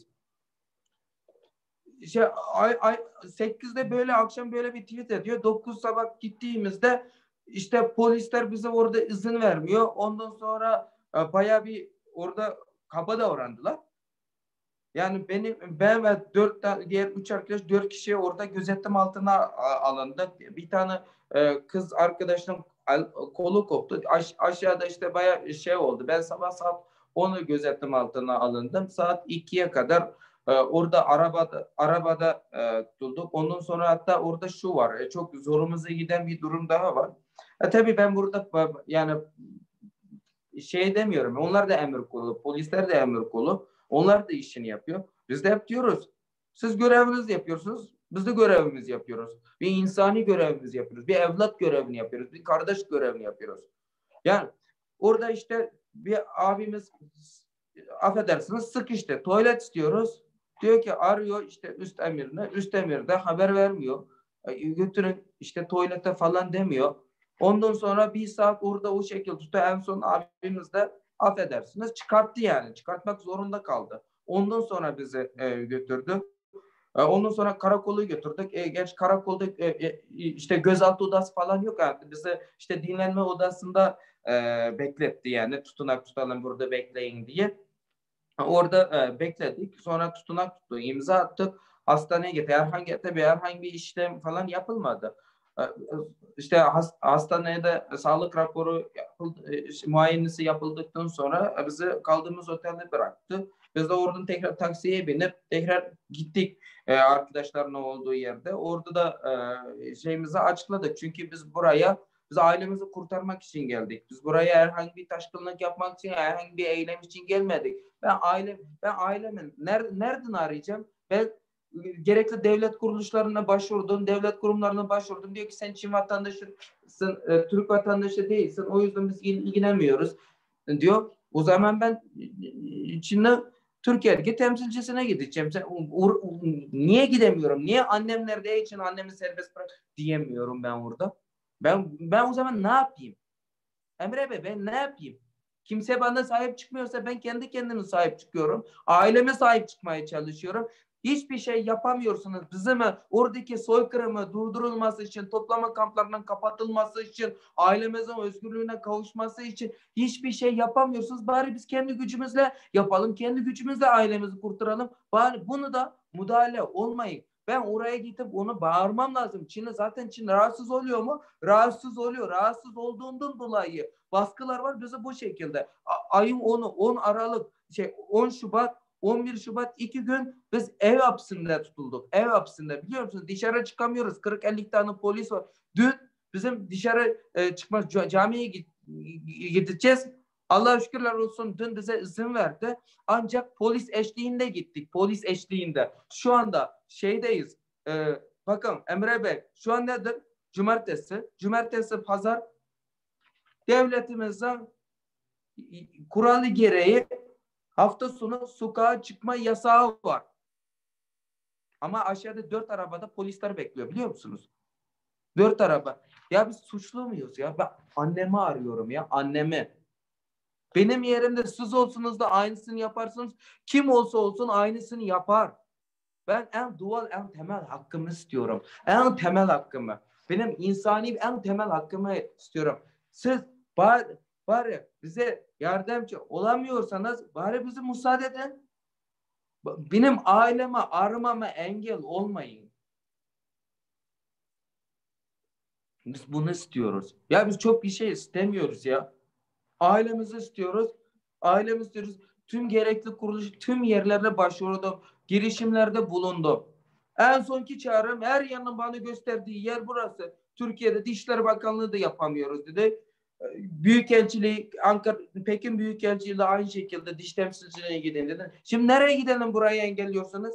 B: Şey, ay, ay, sekizde böyle akşam böyle bir tweet ediyor. dokuz sabah gittiğimizde işte polisler bize orada izin vermiyor. Ondan sonra e, bayağı bir orada kaba davrandılar. Yani benim ben ve dört tane diğer üç arkadaş, dört kişi orada gözetim altına alındı. Bir tane e, kız arkadaşım kolu koptu. Aş, aşağıda işte bayağı şey oldu. Ben sabah saat onu gözetim altına alındım. Saat ikiye kadar e, orada arabada arabada e, tutulduk. Ondan sonra hatta orada şu var. E, çok zorumuza giden bir durum daha var. E, tabii ben burada yani şey demiyorum. Onlar da emir kulu, polisler de emir kulu. Onlar da işini yapıyor. Biz de hep diyoruz. Siz görevinizi yapıyorsunuz. Biz de görevimizi yapıyoruz. Bir insani görevimizi yapıyoruz. Bir evlat görevini yapıyoruz. Bir kardeş görevini yapıyoruz. Yani orada işte bir abimiz, affedersiniz, sıkıştı. Tuvalet istiyoruz. Diyor ki arıyor işte üst emirine. Üst emirde haber vermiyor. Götürün işte tuvalete falan demiyor. Ondan sonra bir saat orada o şekilde tutuyor. En son abimiz de affedersiniz çıkarttı yani. Çıkartmak zorunda kaldı. Ondan sonra bizi e, götürdü. E, ondan sonra karakolu götürdük. E, geç karakolda e, e, işte gözaltı odası falan yok artık. Bizi işte dinlenme odasında e, bekletti yani. Tutunak tutalım burada bekleyin diye. Orada e, bekledik. Sonra tutunak tuttu. İmza attık. Hastaneye gitti. Herhangi tabii herhangi bir işlem falan yapılmadı. E, işte has, hastanede sağlık raporu yapıldı, e, muayenesi yapıldıktan sonra bizi kaldığımız otelde bıraktı. Biz de oradan tekrar taksiye binip tekrar gittik e, arkadaşların olduğu yerde. Orada da e, şeyimizi açıkladık. Çünkü biz buraya Biz ailemizi kurtarmak için geldik. Biz buraya herhangi bir taşkınlık yapmak için, herhangi bir eylem için gelmedik. Ben ailem, ben ailemin nereden, nereden arayacağım? Ben gerekli devlet kuruluşlarına başvurdum, devlet kurumlarına başvurdum. Diyor ki sen Çin vatandaşısın, e, Türk vatandaşı değilsin. O yüzden biz ilgilenmiyoruz diyor. O zaman ben Çin'de Türkiye'deki temsilcisine gideceğim. Sen, ur, ur, niye gidemiyorum? Niye annem nerede için annemi serbest bırak diyemiyorum ben burada. Ben ben o zaman ne yapayım? Emre Bey ben ne yapayım? Kimse bana sahip çıkmıyorsa ben kendi kendime sahip çıkıyorum. Aileme sahip çıkmaya çalışıyorum. Hiçbir şey yapamıyorsunuz. Bizim oradaki soykırımı durdurulması için, toplama kamplarının kapatılması için, ailemizin özgürlüğüne kavuşması için hiçbir şey yapamıyorsunuz. Bari biz kendi gücümüzle yapalım. Kendi gücümüzle ailemizi kurtaralım. Bari bunu da müdahale olmayın. Ben oraya gidip onu bağırmam lazım. Çin'e zaten Çin rahatsız oluyor mu? Rahatsız oluyor. Rahatsız olduğundan dolayı baskılar var bize bu şekilde. A- ayın onu on Aralık şey on Şubat on bir Şubat iki gün biz ev hapsinde tutulduk. Ev hapsinde biliyor musunuz? Dışarı çıkamıyoruz. kırk elli tane polis var. Dün bizim dışarı e, çıkmaz camiye git, gideceğiz. Allah'a şükürler olsun dün bize izin verdi. Ancak polis eşliğinde gittik. Polis eşliğinde. Şu anda şeydeyiz. E, bakın Emre Bey şu an nedir? Cumartesi. Cumartesi pazar devletimizden kuralı gereği hafta sonu sokağa çıkma yasağı var. Ama aşağıda dört arabada polisler bekliyor biliyor musunuz? Dört araba. Ya biz suçlu muyuz ya? Ben annemi arıyorum ya annemi. Benim yerimde siz olsunuz da aynısını yaparsınız. Kim olsa olsun aynısını yapar. Ben en doğal, en temel hakkımı istiyorum. En temel hakkımı. Benim insani en temel hakkımı istiyorum. Siz bari, bari bize yardımcı olamıyorsanız bari bize müsaade edin. Benim aileme aramama engel olmayın. Biz bunu istiyoruz. Ya biz çok bir şey istemiyoruz ya. Ailemizi istiyoruz. Ailemizi istiyoruz. Tüm gerekli kuruluş, tüm yerlerde başvurdum. Girişimlerde bulundum. En sonki çağrım her yanın bana gösterdiği yer burası. Türkiye'de Dışişleri Bakanlığı da yapamıyoruz dedi. Büyükelçiliği, Ankara, Pekin Büyükelçiliği de aynı şekilde diş temsilciliğine gidin dedi. Şimdi nereye gidelim burayı engelliyorsunuz?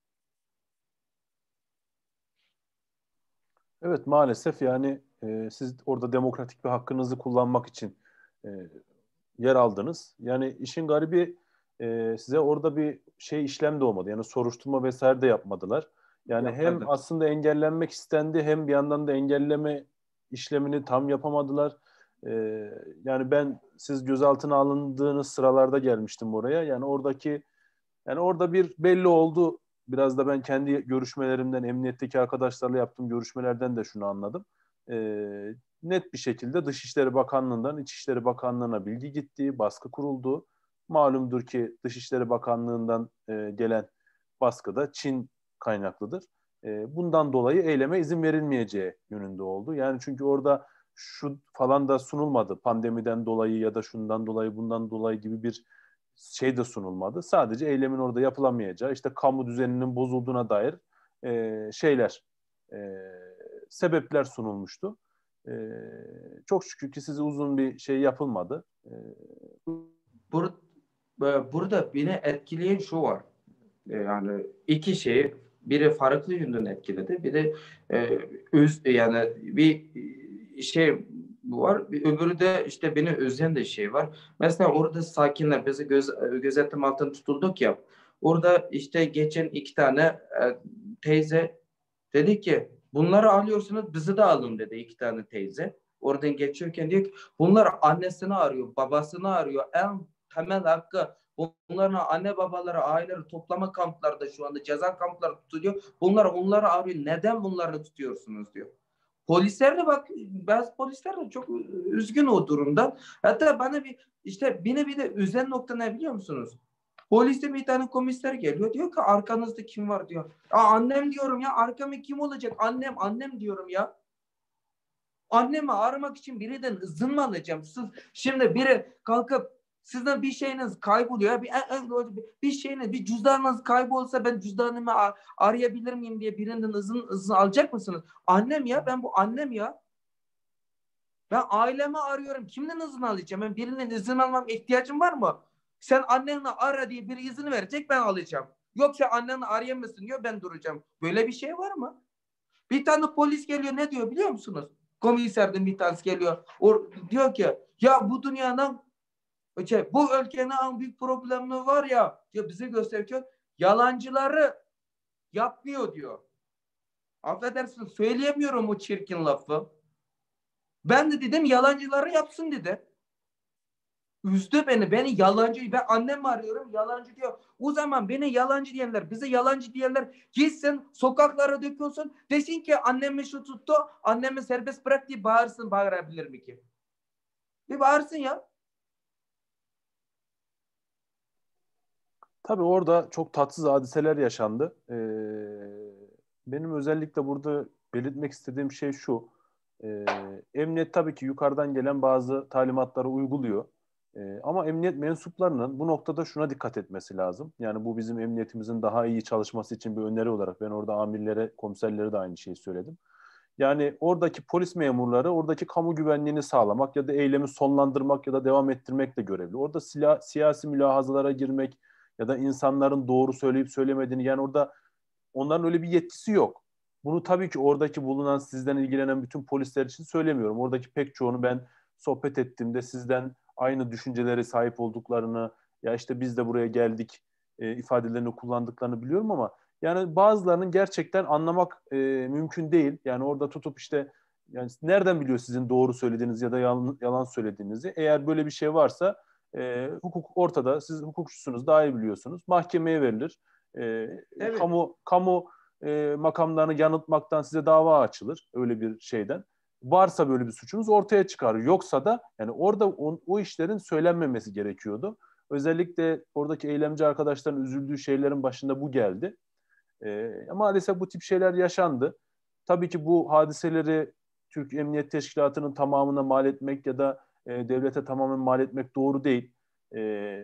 A: Evet maalesef yani e, siz orada demokratik bir hakkınızı kullanmak için e, yer aldınız. Yani işin garibi e, size orada bir şey işlem de olmadı. Yani soruşturma vesaire de yapmadılar. Yani hem
B: Yapmadı.
A: aslında engellenmek istendi hem bir yandan da engelleme işlemini tam yapamadılar. E, yani ben siz gözaltına alındığınız sıralarda gelmiştim oraya. Yani oradaki yani orada bir belli oldu. Biraz da ben kendi görüşmelerimden, emniyetteki arkadaşlarla yaptığım görüşmelerden de şunu anladım. Ee, net bir şekilde Dışişleri Bakanlığı'ndan İçişleri Bakanlığı'na bilgi gitti, baskı kuruldu. Malumdur ki Dışişleri Bakanlığı'ndan e, gelen baskı da Çin kaynaklıdır. E, bundan dolayı eyleme izin verilmeyeceği yönünde oldu. Yani çünkü orada şu falan da sunulmadı. Pandemiden dolayı ya da şundan dolayı, bundan dolayı gibi bir şey de sunulmadı. Sadece eylemin orada yapılamayacağı, işte kamu düzeninin bozulduğuna dair e, şeyler, e, sebepler sunulmuştu. E, çok şükür ki size uzun bir şey yapılmadı. E,
B: Bur burada beni etkileyen şu var. Yani iki şey, biri farklı yönden etkiledi. Bir de e, öz, yani bir şey var. Bir öbürü de işte beni üzen de şey var. Mesela orada sakinler bizi göz, gözetim altında tutulduk ya. Orada işte geçen iki tane e, teyze dedi ki bunları alıyorsunuz bizi de alın dedi iki tane teyze. Oradan geçiyorken diyor ki bunlar annesini arıyor, babasını arıyor. En temel hakkı bunların anne babaları, aileleri toplama kamplarda şu anda ceza kampları tutuluyor. Bunlar onları arıyor. Neden bunları tutuyorsunuz diyor. Polisler de bak bazı polisler de çok üzgün o durumda. Hatta bana bir işte beni bir de üzen nokta ne biliyor musunuz? Poliste bir tane komiser geliyor. Diyor ki arkanızda kim var diyor. Ya annem diyorum ya arkamda kim olacak? Annem annem diyorum ya. Annemi aramak için birinden izin mi alacağım? Siz şimdi biri kalkıp sizden bir şeyiniz kayboluyor. Bir, bir şeyiniz, bir cüzdanınız kaybolsa ben cüzdanımı arayabilir miyim diye birinden izin, izin alacak mısınız? Annem ya ben bu annem ya. Ben ailemi arıyorum. Kimden izin alacağım? Ben birinin izin almam ihtiyacım var mı? Sen annenle ara diye bir izin verecek, ben alacağım. Yoksa annenle arayamazsın diyor, ben duracağım. Böyle bir şey var mı? Bir tane polis geliyor, ne diyor biliyor musunuz? Komiserden bir tanesi geliyor. O, diyor ki ya bu dünyanın şey, bu ülkenin en büyük problemi var ya, ya bize gösteriyor. Yalancıları yapmıyor diyor. Affedersin, söyleyemiyorum o çirkin lafı. Ben de dedim yalancıları yapsın dedi. Üzdü beni. Beni yalancı. Ben annemi arıyorum. Yalancı diyor. O zaman beni yalancı diyenler, bize yalancı diyenler gitsin sokaklara dökülsün. Desin ki annemi şu tuttu. Annemi serbest bırak diye bağırsın. Bağırabilir mi ki? Bir bağırsın ya.
A: Tabii orada çok tatsız hadiseler yaşandı. Ee, benim özellikle burada belirtmek istediğim şey şu. Ee, emniyet tabii ki yukarıdan gelen bazı talimatları uyguluyor. Ee, ama emniyet mensuplarının bu noktada şuna dikkat etmesi lazım. Yani bu bizim emniyetimizin daha iyi çalışması için bir öneri olarak ben orada amirlere, komiserlere de aynı şeyi söyledim. Yani oradaki polis memurları oradaki kamu güvenliğini sağlamak ya da eylemi sonlandırmak ya da devam ettirmekle görevli. Orada silah, siyasi mülahazalara girmek ya da insanların doğru söyleyip söylemediğini, yani orada onların öyle bir yetkisi yok. Bunu tabii ki oradaki bulunan, sizden ilgilenen bütün polisler için söylemiyorum. Oradaki pek çoğunu ben sohbet ettiğimde sizden aynı düşüncelere sahip olduklarını, ya işte biz de buraya geldik e, ifadelerini kullandıklarını biliyorum ama yani bazılarının gerçekten anlamak e, mümkün değil. Yani orada tutup işte, yani nereden biliyor sizin doğru söylediğinizi ya da yalan, yalan söylediğinizi? Eğer böyle bir şey varsa e, hukuk ortada. Siz hukukçusunuz, daha iyi biliyorsunuz. Mahkemeye verilir. E,
B: Evet.
A: kamu kamu e, makamlarını yanıltmaktan size dava açılır öyle bir şeyden. Varsa böyle bir suçunuz ortaya çıkar. Yoksa da yani orada o, o işlerin söylenmemesi gerekiyordu. Özellikle oradaki eylemci arkadaşların üzüldüğü şeylerin başında bu geldi. E, maalesef bu tip şeyler yaşandı. Tabii ki bu hadiseleri Türk Emniyet Teşkilatı'nın tamamına mal etmek ya da e, devlete tamamen mal etmek doğru değil. E,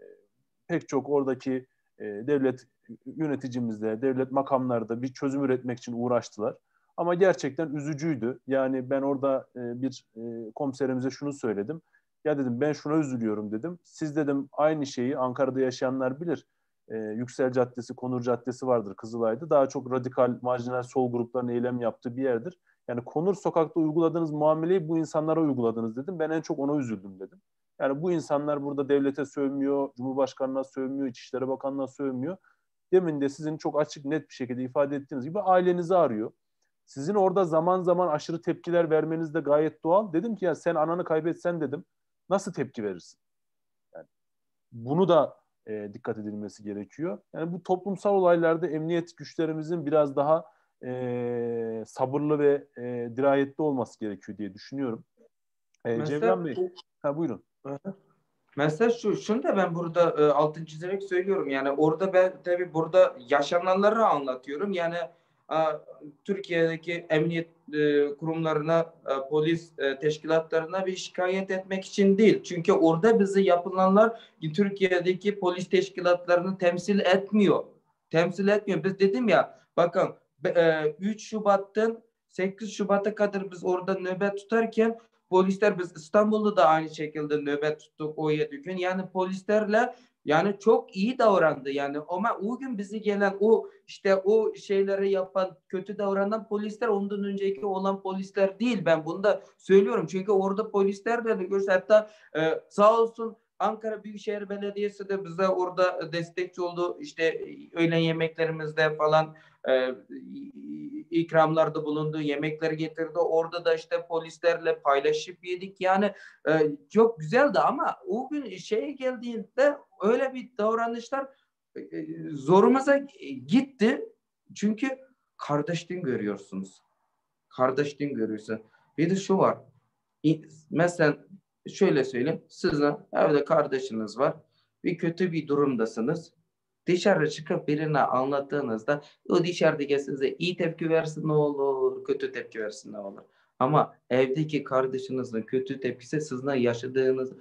A: pek çok oradaki e, devlet yöneticimizde, devlet makamlarda bir çözüm üretmek için uğraştılar. Ama gerçekten üzücüydü. Yani ben orada e, bir e, komiserimize şunu söyledim. Ya dedim, ben şuna üzülüyorum dedim. Siz dedim aynı şeyi Ankara'da yaşayanlar bilir. E, Yüksel Caddesi, Konur Caddesi vardır Kızılay'da. Daha çok radikal, marjinal sol grupların eylem yaptığı bir yerdir. Yani Konur Sokak'ta uyguladığınız muameleyi bu insanlara uyguladınız dedim. Ben en çok ona üzüldüm dedim. Yani bu insanlar burada devlete sövmüyor, Cumhurbaşkanı'na sövmüyor, İçişleri Bakanı'na sövmüyor. Demin de sizin çok açık net bir şekilde ifade ettiğiniz gibi ailenizi arıyor. Sizin orada zaman zaman aşırı tepkiler vermeniz de gayet doğal. Dedim ki ya sen ananı kaybetsen dedim, nasıl tepki verirsin? Yani bunu da e, dikkat edilmesi gerekiyor. Yani bu toplumsal olaylarda emniyet güçlerimizin biraz daha e, sabırlı ve e, dirayetli olması gerekiyor diye düşünüyorum. E, Cevran
B: Mesela
A: Bey, ha, buyurun.
B: Mesela şu, şunu da ben burada e, altını çizerek söylüyorum. Yani orada ben tabii burada yaşananları anlatıyorum. Yani e, Türkiye'deki emniyet e, kurumlarına, e, polis e, teşkilatlarına bir şikayet etmek için değil. Çünkü orada bize yapılanlar Türkiye'deki polis teşkilatlarını temsil etmiyor. Temsil etmiyor. Biz dedim ya, bakın e, üç Şubat'tan sekiz Şubat'a kadar biz orada nöbet tutarken polisler, biz İstanbul'da da aynı şekilde nöbet tuttuk o yedi gün. Yani polislerle yani çok iyi davrandı. Yani ama o gün bizi gelen o işte o şeyleri yapan, kötü davranan polisler ondan önceki olan polisler değil. Ben bunu da söylüyorum. Çünkü orada polisler de görüyoruz. Hatta e, sağ olsun Ankara Büyükşehir Belediyesi de bize orada destekçi oldu. İşte öğlen yemeklerimizde falan e, ikramlarda bulundu, yemekler getirdi. Orada da işte polislerle paylaşıp yedik. Yani e, çok güzeldi ama o gün şeye geldiğinde öyle bir davranışlar e, zorumuza gitti. Çünkü kardeşliğini görüyorsunuz. Kardeşliğini görüyorsun. Bir de şu var. Mesela şöyle söyleyeyim. Sizin evde kardeşiniz var. Bir kötü bir durumdasınız. Dışarı çıkıp birine anlattığınızda o dışarıdaki size iyi tepki versin ne olur, kötü tepki versin ne olur. Ama evdeki kardeşinizin kötü tepkisi sizin yaşadığınız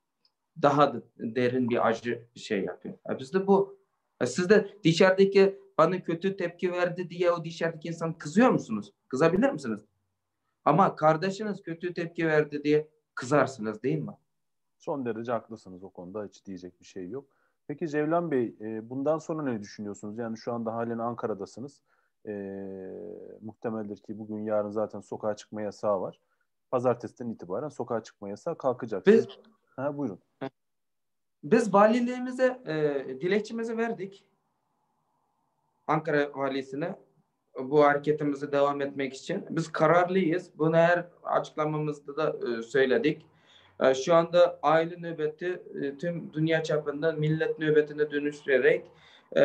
B: daha da derin bir acı şey yapıyor. E bizde bu. E siz de dışarıdaki bana kötü tepki verdi diye o dışarıdaki insan kızıyor musunuz? Kızabilir misiniz? Ama kardeşiniz kötü tepki verdi diye kızarsınız değil mi?
A: Son derece haklısınız o konuda. Hiç diyecek bir şey yok. Peki Cevlan Bey, e, bundan sonra ne düşünüyorsunuz? Yani şu anda halen Ankara'dasınız. E, muhtemeldir ki bugün yarın zaten sokağa çıkma yasağı var. Pazartesiden itibaren sokağa çıkma yasağı kalkacak.
B: Biz
A: Siz, ha, buyurun.
B: biz valiliğimize e, dilekçemizi verdik. Ankara valisine bu hareketimizi devam etmek için. Biz kararlıyız. Bunu her açıklamamızda da e, söyledik. E, şu anda aile nöbeti e, tüm dünya çapında millet nöbetine dönüştürerek e,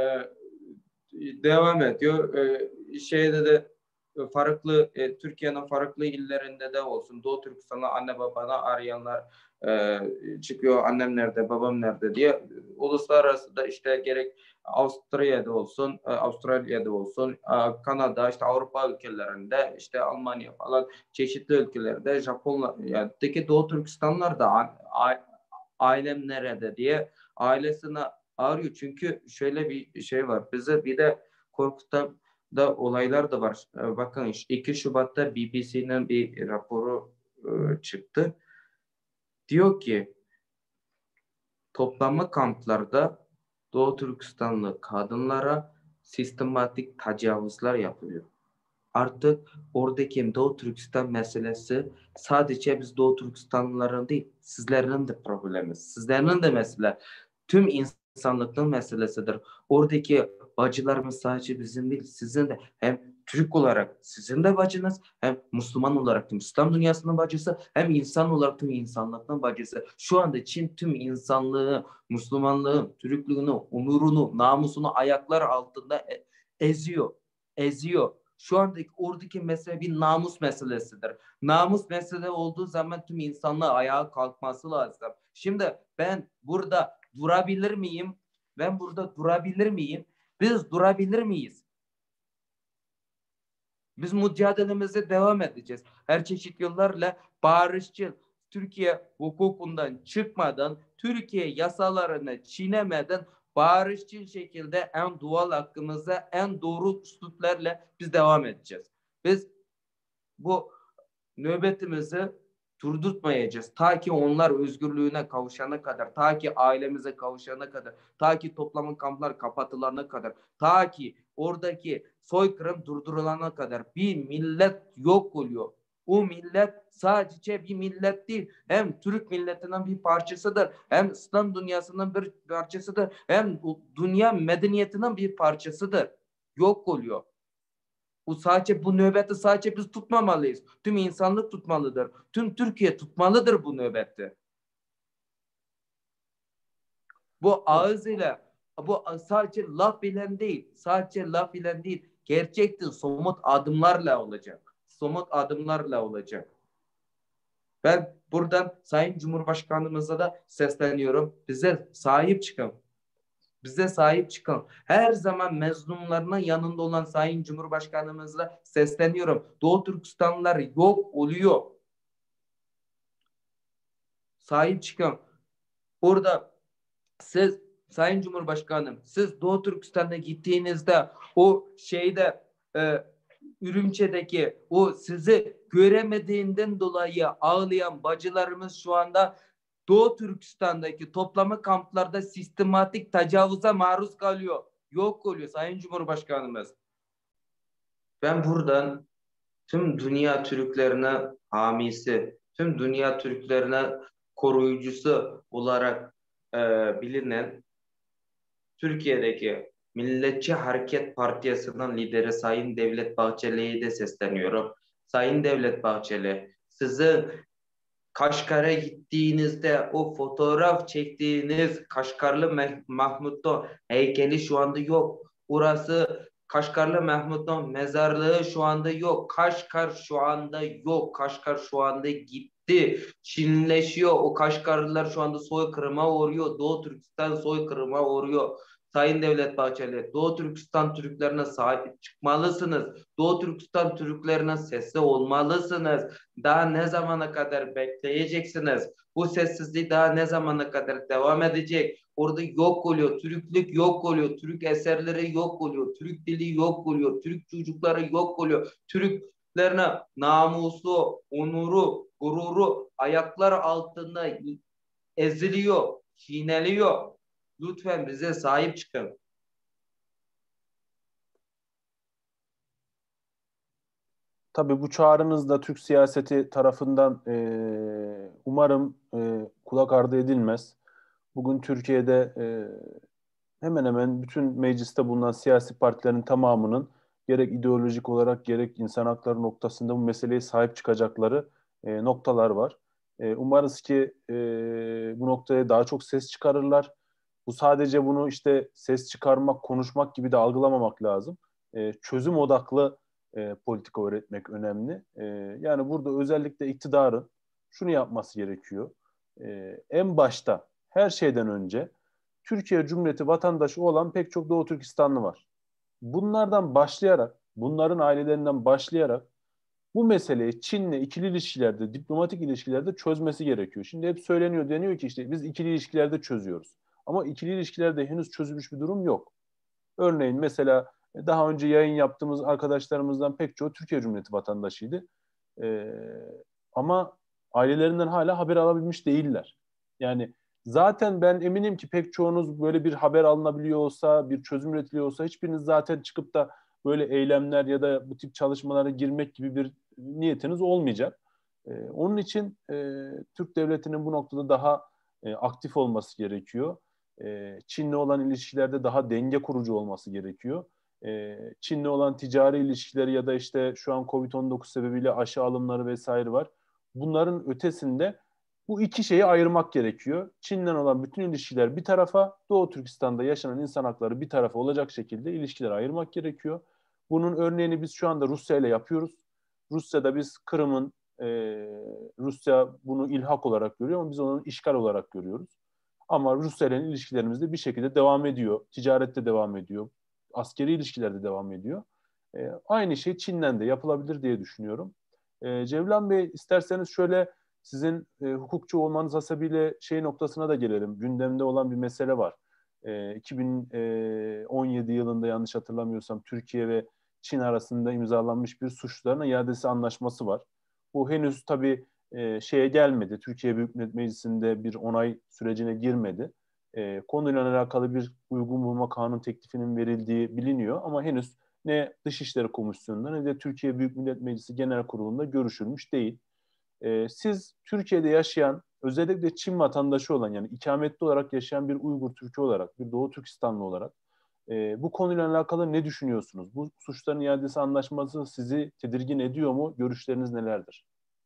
B: devam ediyor. E, şeyde de farklı e, Türkiye'nin farklı illerinde de olsun. Doğu Türkistan'da anne babana arayanlar e, çıkıyor. Annem nerede, babam nerede diye. Uluslararası da işte gerek Avustralya'da olsun, e, Avustralya'da olsun, e, Kanada, işte Avrupa ülkelerinde, işte Almanya falan çeşitli ülkelerde, Japonya'daki Doğu Türkistanlar da a- ailem nerede diye ailesine arıyor. Çünkü şöyle bir şey var. Bize bir de korkutan da olaylar da var. E, bakın iki Şubat'ta B B C'nin bir raporu e, çıktı. Diyor ki toplanma kamplarda Doğu Türkistanlı kadınlara sistematik tecavüzler yapılıyor. Artık oradaki Doğu Türkistan meselesi sadece biz Doğu Türkistanlıların değil, sizlerin de problemi, sizlerin de mesele. Tüm insanlıkın meselesidir. Oradaki bacılarımız sadece bizim değil, sizin de hem Türk olarak sizin de bacınız, hem Müslüman olarak tüm İslam dünyasının bacısı, hem insan olarak tüm insanlığın bacısı. Şu anda Çin tüm insanlığı, Müslümanlığın, Türklüğünü, onurunu, namusunu ayaklar altında e- eziyor, eziyor. Şu andaki oradaki mesele bir namus meselesidir. Namus mesele olduğu zaman tüm insanlığı ayağa kalkması lazım. Şimdi ben burada durabilir miyim? Ben burada durabilir miyim? Biz durabilir miyiz? Biz mücadelemize devam edeceğiz. Her çeşit yollarla barışçıl, Türkiye hukukundan çıkmadan, Türkiye yasalarını çiğnemeden barışçıl şekilde en doğal hakkımıza en doğru üsluplarla biz devam edeceğiz. Biz bu nöbetimizi durdurtmayacağız. Ta ki onlar özgürlüğüne kavuşana kadar, ta ki ailemize kavuşana kadar, ta ki toplama kamplar kapatılana kadar, ta ki oradaki soykırım durdurulana kadar bir millet yok oluyor. O millet sadece bir millet değil, hem Türk milletinin bir parçasıdır, hem İslam dünyasının bir parçasıdır, hem dünya medeniyetinin bir parçasıdır. Yok oluyor. Bu sadece bu nöbeti sadece biz tutmamalıyız. Tüm insanlık tutmalıdır. Tüm Türkiye tutmalıdır bu nöbeti. Bu ağız ile bu sadece laf bilen değil. Sadece laf bilen değil. Gerçekten somut adımlarla olacak. Somut adımlarla olacak. Ben buradan Sayın Cumhurbaşkanımıza da sesleniyorum. Bize sahip çıkın. Bize sahip çıkın. Her zaman mezlumlarının yanında olan Sayın Cumhurbaşkanımızla sesleniyorum. Doğu Türkistanlılar yok oluyor. Sahip çıkın. Orada siz Sayın Cumhurbaşkanım, siz Doğu Türkistan'a gittiğinizde o şeyde e, Ürümçe'deki o sizi göremediğinden dolayı ağlayan bacılarımız şu anda Doğu Türkistan'daki toplama kamplarda sistematik tecavüze maruz kalıyor. Yok oluyor Sayın Cumhurbaşkanımız. Ben buradan tüm dünya Türklerine hamisi, tüm dünya Türklerine koruyucusu olarak e, bilinen Türkiye'deki Milliyetçi Hareket Partisi'nin lideri Sayın Devlet Bahçeli'ye de sesleniyorum. Sayın Devlet Bahçeli, sizi Kaşgar'a gittiğinizde o fotoğraf çektiğiniz Kaşgarlı Mahmut'un heykeli şu anda yok. Burası Kaşgarlı Mahmut'un mezarlığı şu anda yok. Kaşgar şu anda yok. Kaşgar şu anda gitti. Çinleşiyor. O Kaşgarlılar şu anda soykırıma uğruyor. Doğu Türkistan soykırıma uğruyor. Sayın Devlet Bahçeli, Doğu Türkistan Türklerine sahip çıkmalısınız. Doğu Türkistan Türklerine sesli olmalısınız. Daha ne zamana kadar bekleyeceksiniz? Bu sessizliği daha ne zamana kadar devam edecek? Orada yok oluyor, Türklük yok oluyor, Türk eserleri yok oluyor, Türk dili yok oluyor, Türk çocukları yok oluyor, Türk namusu, onuru, gururu ayaklar altında eziliyor, çiğneliyor. Lütfen bize sahip çıkın.
A: Tabii bu çağrınız da Türk siyaseti tarafından e, umarım e, kulak ardı edilmez. Bugün Türkiye'de e, hemen hemen bütün mecliste bulunan siyasi partilerin tamamının gerek ideolojik olarak gerek insan hakları noktasında bu meseleye sahip çıkacakları e, noktalar var. E, umarız ki e, bu noktaya daha çok ses çıkarırlar. Bu sadece bunu işte ses çıkarmak, konuşmak gibi de algılamamak lazım. E, çözüm odaklı e, politika öğretmek önemli. E, yani burada özellikle iktidarın şunu yapması gerekiyor. E, en başta her şeyden önce Türkiye Cumhuriyeti vatandaşı olan pek çok Doğu Türkistanlı var. Bunlardan başlayarak, bunların ailelerinden başlayarak bu meseleyi Çin'le ikili ilişkilerde, diplomatik ilişkilerde çözmesi gerekiyor. Şimdi hep söyleniyor, deniyor ki işte biz ikili ilişkilerde çözüyoruz. Ama ikili ilişkilerde henüz çözülmüş bir durum yok. Örneğin mesela daha önce yayın yaptığımız arkadaşlarımızdan pek çoğu Türkiye Cumhuriyeti vatandaşıydı. Ee, ama ailelerinden hala haber alabilmiş değiller. Yani zaten ben eminim ki pek çoğunuz böyle bir haber alınabiliyor olsa, bir çözüm üretiliyor olsa hiçbiriniz zaten çıkıp da böyle eylemler ya da bu tip çalışmalara girmek gibi bir niyetiniz olmayacak. Ee, onun için e, Türk Devleti'nin bu noktada daha e, aktif olması gerekiyor. E, Çin'le olan ilişkilerde daha denge kurucu olması gerekiyor. E, Çin'le olan ticari ilişkileri ya da işte şu an kovid on dokuz sebebiyle aşı alımları vesaire var. Bunların ötesinde bu iki şeyi ayırmak gerekiyor. Çin'le olan bütün ilişkiler bir tarafa, Doğu Türkistan'da yaşanan insan hakları bir tarafa olacak şekilde ilişkileri ayırmak gerekiyor. Bunun örneğini biz şu anda Rusya ile yapıyoruz. Rusya'da biz Kırım'ın e, Rusya bunu ilhak olarak görüyor ama biz onu işgal olarak görüyoruz. Ama Rusya ile ilişkilerimiz de bir şekilde devam ediyor. Ticarette devam ediyor. Askeri ilişkilerde devam ediyor. E, aynı şey Çin'den de yapılabilir diye düşünüyorum. E, Cevlan Bey, isterseniz şöyle sizin e, hukukçu olmanız hasebiyle şey noktasına da gelelim. Gündemde olan bir mesele var. E, iki bin on yedi yılında yanlış hatırlamıyorsam Türkiye ve Çin arasında imzalanmış bir suçluların iadesi anlaşması var. Bu henüz tabii e, şeye gelmedi. Türkiye Büyük Millet Meclisi'nde bir onay sürecine girmedi. E, konuyla alakalı bir uygun bulma kanun teklifinin verildiği biliniyor ama henüz ne Dışişleri Komisyonu'nda ne de Türkiye Büyük Millet Meclisi Genel Kurulu'nda görüşülmüş değil. E, siz Türkiye'de yaşayan, özellikle Çin vatandaşı olan, yani ikametli olarak yaşayan bir Uygur Türk'ü olarak, bir Doğu Türkistanlı olarak e, bu konuyla alakalı ne düşünüyorsunuz? Bu suçların iadesi anlaşması sizi tedirgin ediyor mu? Görüşleriniz nelerdir?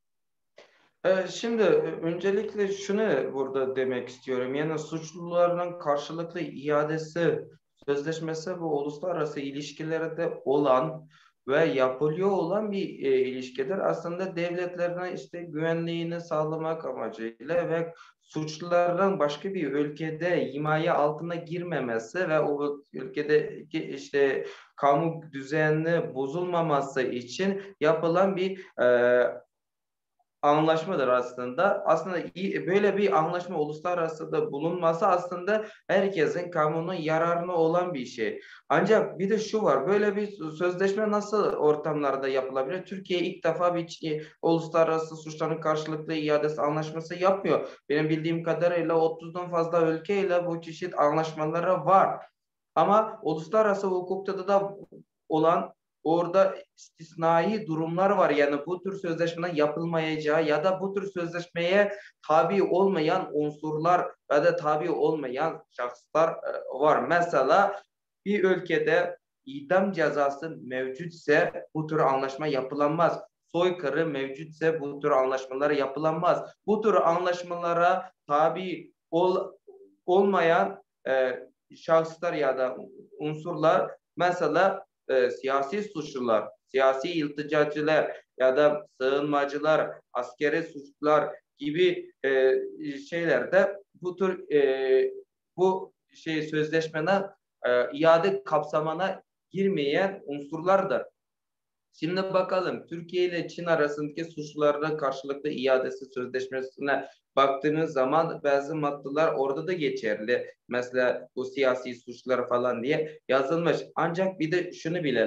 B: Ee, Şimdi öncelikle şunu burada demek istiyorum. Yani suçluların karşılıklı iadesi sözleşmesi bu uluslararası ilişkilerde olan ve yapılıyor olan bir e, ilişkidir. Aslında devletlerine işte güvenliğini sağlamak amacıyla ve suçluların başka bir ülkede himaye altına girmemesi ve o ülkedeki işte kamu düzenini bozulmaması için yapılan bir e, anlaşmadır aslında. Aslında iyi, böyle bir anlaşma uluslararası da bulunması aslında herkesin kamunun yararına olan bir şey. Ancak bir de şu var, böyle bir sözleşme nasıl ortamlarda yapılabilir? Türkiye ilk defa bir uluslararası suçların karşılıklı iadesi anlaşması yapmıyor. Benim bildiğim kadarıyla otuzdan fazla ülkeyle bu çeşit anlaşmaları var. Ama uluslararası hukukta da olan orada istisnai durumlar var. Yani bu tür sözleşmenin yapılmayacağı ya da bu tür sözleşmeye tabi olmayan unsurlar ya da tabi olmayan şahıslar var. Mesela bir ülkede idam cezası mevcutse bu tür anlaşma yapılamaz. Soykırı mevcutse bu tür anlaşmalar yapılamaz. Bu tür anlaşmalara tabi ol, olmayan e, şahıslar ya da unsurlar mesela e, siyasi suçlular, siyasi ilticacılar ya da sığınmacılar, askeri suçlular gibi e, şeylerde bu tür e, bu şey sözleşmenin e, iade kapsamına girmeyen unsurlardır. Şimdi bakalım Türkiye ile Çin arasındaki suçluların karşılıklı iadesi sözleşmesine baktığımız zaman bazı maddeler orada da geçerli. Mesela bu siyasi suçlar falan diye yazılmış. Ancak bir de şunu bilelim.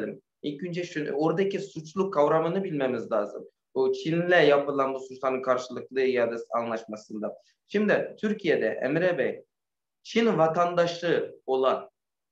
B: İlk önce şunu, oradaki suçlu kavramını bilmemiz lazım. O Çin'le yapılan bu suçların karşılıklı iade anlaşmasında. Şimdi Türkiye'de Emre Bey, Çin vatandaşı olan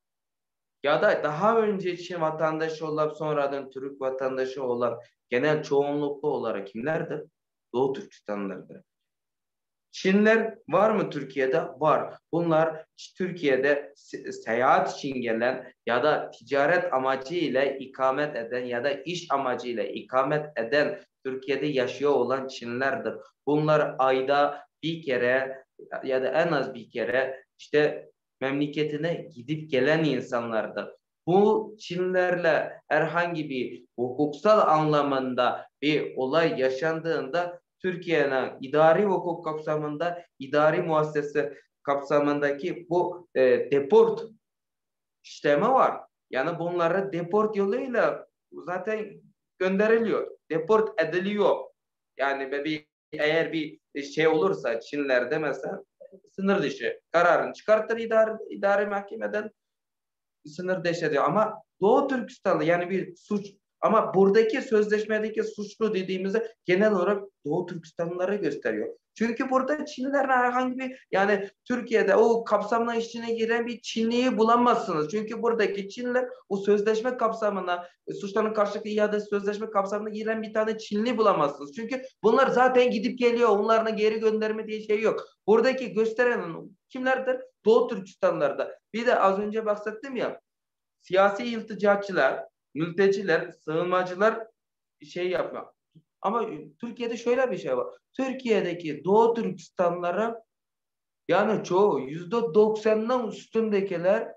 B: ya da daha önce Çin vatandaşı olup sonradan Türk vatandaşı olan genel çoğunluklu olarak kimlerdir? Doğu Türkistanlılardır. Çinler var mı Türkiye'de? Var. Bunlar Türkiye'de seyahat için gelen ya da ticaret amacıyla ikamet eden ya da iş amacıyla ikamet eden Türkiye'de yaşıyor olan Çinlerdir. Bunlar ayda bir kere ya da en az bir kere işte memleketine gidip gelen insanlardır. Bu Çinlerle herhangi bir hukuksal anlamında bir olay yaşandığında Türkiye'nin idari hukuk kapsamında, idari muhassese kapsamındaki bu e, deport işlemi var. Yani bunlara deport yoluyla zaten gönderiliyor. Deport ediliyor. Yani bir, eğer bir şey olursa Çinler'de mesela sınır dışı kararını çıkartır idari, idari mahkemeden sınır dışı ediyor. Ama Doğu Türkistan'da yani bir suç ama buradaki sözleşmedeki suçlu dediğimizde genel olarak Doğu Türkistanlıları gösteriyor. Çünkü burada Çinliler herhangi bir yani Türkiye'de o kapsamına içine giren bir Çinliyi bulamazsınız. Çünkü buradaki Çinliler o sözleşme kapsamına suçların karşılıklı iade sözleşme kapsamına giren bir tane Çinli bulamazsınız. Çünkü bunlar zaten gidip geliyor. Onlarla geri gönderme diye şey yok. Buradaki gösteren kimlerdir? Doğu Türkistanlılarda. Bir de az önce bahsettim ya siyasi ilticatçılar, mülteciler, sığınmacılar şey yapıyor. Ama Türkiye'de şöyle bir şey var. Türkiye'deki Doğu Türkistanlara yani çoğu yüzde doksandan üstündekiler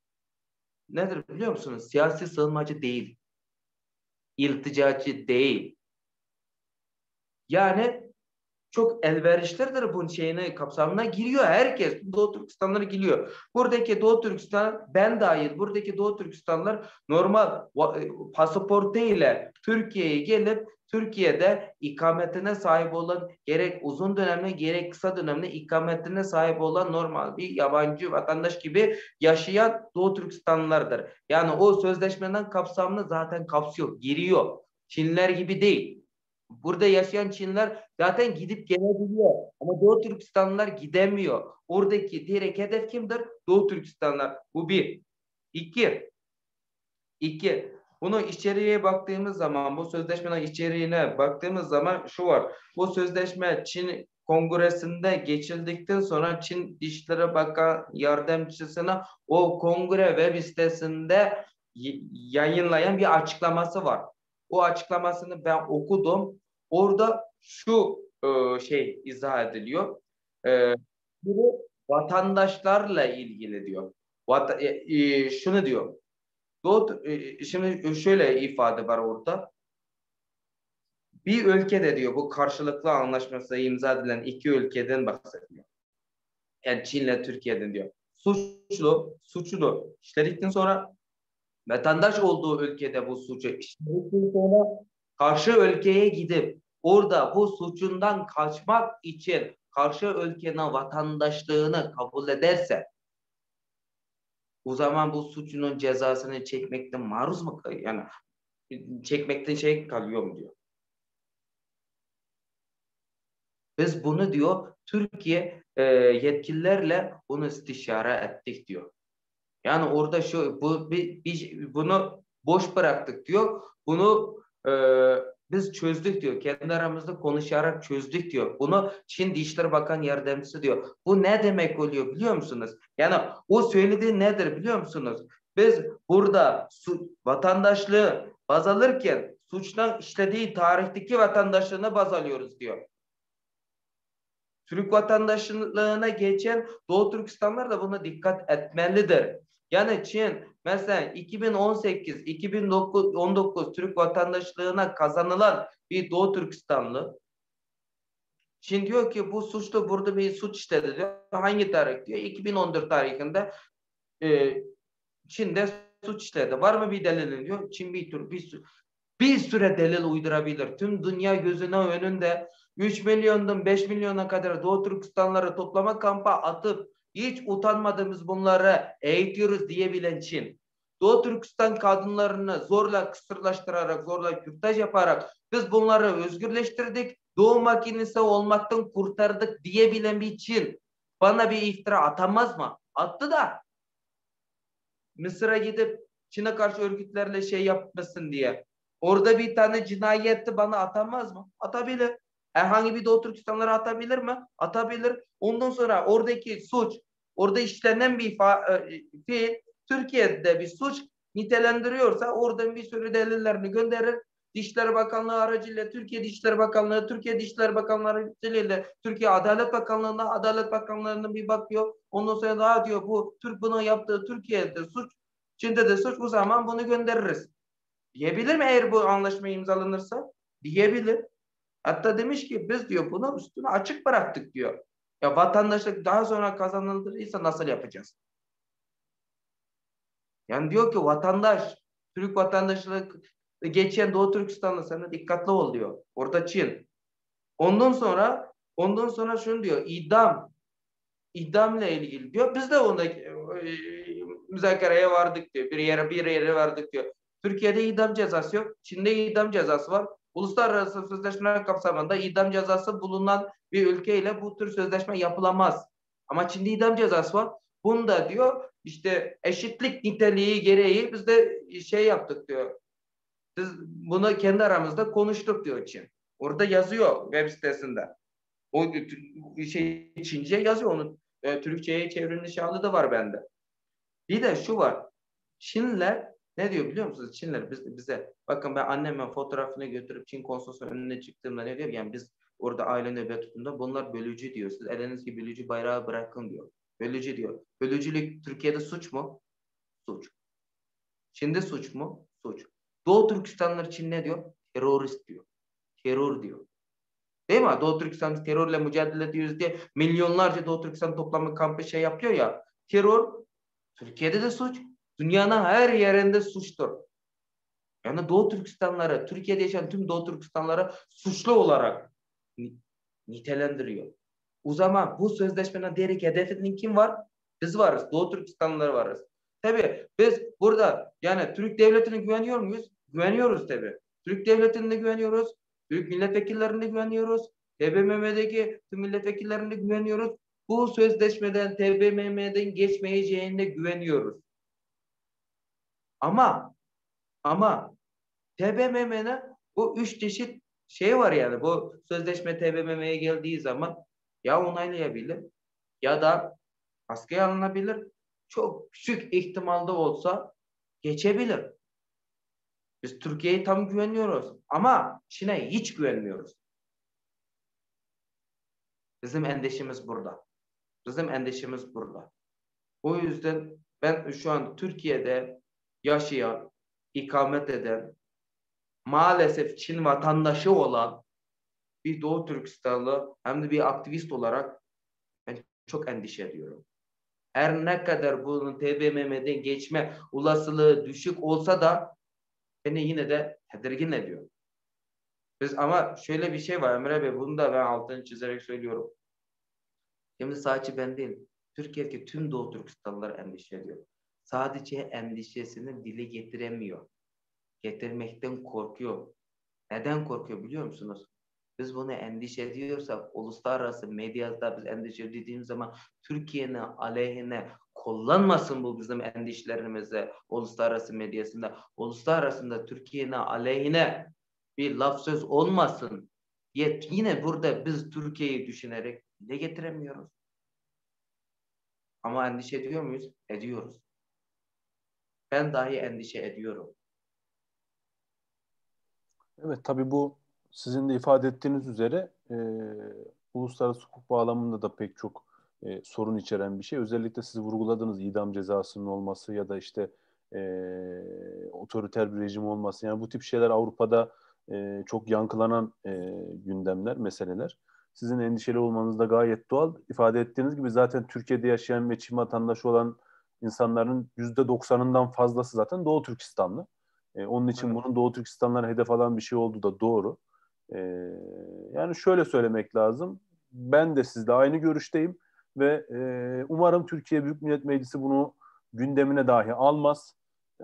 B: nedir biliyor musunuz? Siyasi sığınmacı değil. İlticatçı değil. Yani çok elverişlidir bunun şeyine kapsamına giriyor. Herkes Doğu Türkistanları giriyor. Buradaki Doğu Türkistan ben dahil buradaki Doğu Türkistanlar normal pasaportu ile Türkiye'ye gelip Türkiye'de ikametine sahip olan gerek uzun dönemli gerek kısa dönemli ikametine sahip olan normal bir yabancı vatandaş gibi yaşayan Doğu Türkistanlılardır. Yani o sözleşmeden kapsamını zaten kapsıyor, giriyor. Çinliler gibi değil. Burada yaşayan Çinliler zaten gidip gelebiliyor. Ama Doğu Türkistanlılar gidemiyor. Oradaki direkt hedef kimdir? Doğu Türkistanlılar. Bu bir. İki. İki. Bunu içeriye baktığımız zaman, bu sözleşmenin içeriğine baktığımız zaman şu var. Bu sözleşme Çin Kongresi'nde geçildikten sonra Çin Dışişleri Bakan Yardımcısına o kongre web sitesinde yayınlayan bir açıklaması var. O açıklamasını ben okudum. Orada şu e, şey izah ediliyor. E, bu vatandaşlarla ilgili diyor. Vat, e, e, şunu diyor. Doğu, e, şimdi şöyle ifade var orada. Bir ülkede diyor bu karşılıklı anlaşması imza edilen iki ülkeden bahsediyor. Yani Çin'le Türkiye'den diyor. Suçlu, suçlu işledikten sonra vatandaş olduğu ülkede bu suçu işledikten sonra karşı ülkeye gidip orada bu suçundan kaçmak için karşı ülkenin vatandaşlığını kabul ederse o zaman bu suçunun cezasını çekmekten maruz mu kalıyor? Yani çekmekten şey kalıyor mu diyor. Biz bunu diyor Türkiye e, yetkililerle bunu istişare ettik diyor. Yani orada şu bu bir, bir bunu boş bıraktık diyor. Bunu e, biz çözdük diyor. Kendi aramızda konuşarak çözdük diyor. Bunu Çin Dışişleri Bakan Yardımcısı diyor. Bu ne demek oluyor biliyor musunuz? Yani o söylediği nedir biliyor musunuz? Biz burada su, vatandaşlığı baz alırken suçtan işlediği tarihteki vatandaşlığını baz alıyoruz diyor. Türk vatandaşlığına geçen Doğu Türkistanlar da buna dikkat etmelidir. Yani Çin mesela iki bin on sekiz iki bin on dokuz Türk vatandaşlığına kazanılan bir Doğu Türkistanlı Çin diyor ki bu suçlu burada bir suç işledi diyor. Hangi tarih diyor? iki bin on dört tarihinde e, Çin'de suç işledi. Var mı bir delilin diyor. Çin bir tür bir, bir süre delil uydurabilir. Tüm dünya gözüne önünde üç milyondan beş milyona kadar Doğu Türkistanları toplama kampa atıp hiç utanmadığımız bunları eğitiyoruz diyebilen Çin. Doğu Türkistan kadınlarını zorla kısırlaştırarak, zorla kürtaj yaparak biz bunları özgürleştirdik, doğum makinesi olmaktan kurtardık diyebilen bir Çin bana bir iftira atamaz mı? Attı da. Mısır'a gidip Çin'e karşı örgütlerle şey yapmasın diye. Orada bir tane cinayetti bana atamaz mı? Atabilir. Herhangi bir Doğu Türkistanlara atabilir mi? Atabilir. Ondan sonra oradaki suç, orada işlenen bir fiil Türkiye'de bir suç nitelendiriyorsa oradan bir sürü delillerini gönderir. Dışişleri Bakanlığı aracılığıyla Türkiye Dışişleri Bakanlığı, Türkiye Dışişleri Bakanlığı aracılığıyla Türkiye Adalet Bakanlığı'na, Adalet Bakanlığı'na bir bakıyor. Ondan sonra daha diyor bu Türk bunu yaptığı Türkiye'de suç, Çin'de de suç, o zaman bunu göndeririz. Diyebilir mi eğer bu anlaşma imzalanırsa? Diyebilir. Hatta demiş ki biz diyor bunu üstüne açık bıraktık diyor. Ya vatandaşlık daha sonra kazanıldıysa nasıl yapacağız? Yani diyor ki vatandaş, Türk vatandaşlık geçen Doğu Türkistan'da sana dikkatli ol diyor. Orada Çin. Ondan sonra ondan sonra şunu diyor. İdam. İdamla ilgili diyor. Biz de onda e, müzakereye vardık diyor. Bir yere bir yere vardık diyor. Türkiye'de idam cezası yok. Çin'de idam cezası var. Uluslararası sözleşme kapsamında idam cezası bulunan bir ülkeyle bu tür sözleşme yapılamaz. Ama Çin'de idam cezası var. Bunda diyor işte eşitlik niteliği gereği biz de şey yaptık diyor. Biz bunu kendi aramızda konuştuk diyor Çin. Orada yazıyor web sitesinde. O şey Çince yazıyor, onun e, Türkçe'ye çevrilmiş hali de var bende. Bir de şu var. Çinliler ne diyor biliyor musunuz? Çinliler biz, bize bakın ben annemin fotoğrafını götürüp Çin konsolosunun önüne çıktığımda ne diyor? Yani biz orada aile nöbet tuttuğunda bunlar bölücü diyor. Siz elinizdeki bölücü bayrağı bırakın diyor. Bölücü diyor. Bölücülük Türkiye'de suç mu? Suç. Çin'de suç mu? Suç. Doğu Türkistanlılar Çin ne diyor? Terörist diyor. Terör diyor. Değil mi? Doğu Türkistan terörle mücadele ediyoruz diye milyonlarca Doğu Türkistan toplamı kampı şey yapıyor ya. Terör Türkiye'de de suç. Dünyanın her yerinde suçtur. Yani Doğu Türkistanları, Türkiye'de yaşayan tüm Doğu Türkistanları suçlu olarak nitelendiriyor. O zaman bu sözleşmenin direkt hedefinin kim var? Biz varız. Doğu Türkistanlılar varız. Tabii biz burada yani Türk devletine güveniyor muyuz? Güveniyoruz tabii. Türk devletine güveniyoruz. Türk milletvekillerine güveniyoruz. T B M M'deki tüm milletvekillerine güveniyoruz. Bu sözleşmeden T B M M'den geçmeyeceğine güveniyoruz. Ama ama T B M M'nin bu üç çeşit şey var yani. Bu sözleşme T B M M'ye geldiği zaman ya onaylayabilir ya da askıya alınabilir. Çok küçük ihtimalde olsa geçebilir. Biz Türkiye'ye tam güveniyoruz ama Çin'e hiç güvenmiyoruz. Bizim endişemiz burada. Bizim endişemiz burada. O yüzden ben şu an Türkiye'de yaşayan, ikamet eden, maalesef Çin vatandaşı olan bir Doğu Türkistanlı hem de bir aktivist olarak ben çok endişe ediyorum. Her ne kadar bunun T B M M'den geçme olasılığı düşük olsa da beni yine de tedirgin ediyor. Biz ama şöyle bir şey var Emre Bey, bunu da ben altını çizerek söylüyorum. Şimdi sadece ben değil, Türkiye'deki tüm Doğu Türkistanlılar endişe ediyor. Sadece endişesini dile getiremiyor. Getirmekten korkuyor. Neden korkuyor biliyor musunuz? Biz bunu endişe ediyorsak uluslararası medyada biz endişe dediğimiz zaman Türkiye'nin aleyhine kullanmasın bu bizim endişelerimizi uluslararası medyasında. Uluslararasında Türkiye'nin aleyhine bir laf söz olmasın diye yine burada biz Türkiye'yi düşünerek dile getiremiyoruz. Ama endişe ediyor muyuz? Ediyoruz. Ben dahi endişe ediyorum.
A: Evet, tabii bu sizin de ifade ettiğiniz üzere e, uluslararası hukuk bağlamında da pek çok e, sorun içeren bir şey. Özellikle siz vurguladığınız idam cezasının olması ya da işte e, otoriter bir rejim olması. Yani bu tip şeyler Avrupa'da e, çok yankılanan e, gündemler, meseleler. Sizin endişeli olmanız da gayet doğal. İfade ettiğiniz gibi zaten Türkiye'de yaşayan ve Çin vatandaşı olan insanların yüzde doksanından fazlası zaten Doğu Türkistanlı. E, onun için evet, bunun Doğu Türkistanlara hedef alan bir şey olduğu da doğru. E, yani şöyle söylemek lazım. Ben de sizle aynı görüşteyim ve e, umarım Türkiye Büyük Millet Meclisi bunu gündemine dahi almaz. E,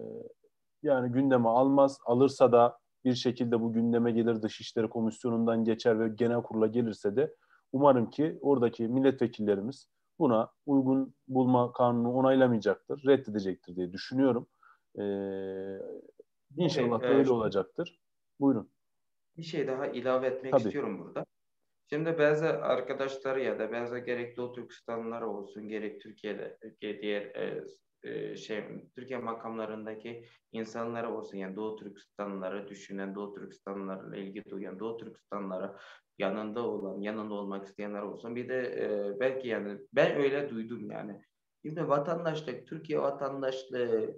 A: yani gündeme almaz. Alırsa da bir şekilde bu gündeme gelir, Dışişleri Komisyonu'ndan geçer ve genel kurula gelirse de umarım ki oradaki milletvekillerimiz buna uygun bulma kanunu onaylamayacaktır, reddedecektir diye düşünüyorum. Ee, İnşallah da
B: E,
A: öyle olacaktır. Buyurun.
B: Bir şey daha ilave etmek
A: Tabii.
B: istiyorum burada. Şimdi bazı arkadaşları ya da bazı gerek Doğu Türkistanlılar olsun gerek Türkiye'de Türkiye diğer e, e, şey Türkiye makamlarındaki insanlar olsun yani Doğu Türkistanlıları düşünen Doğu Türkistanlılarla ilgi duyan Doğu Türkistanlılara yanında olan yanında olmak isteyenler olsun bir de e, belki yani ben öyle duydum yani. Şimdi vatandaşlık Türkiye vatandaşlığı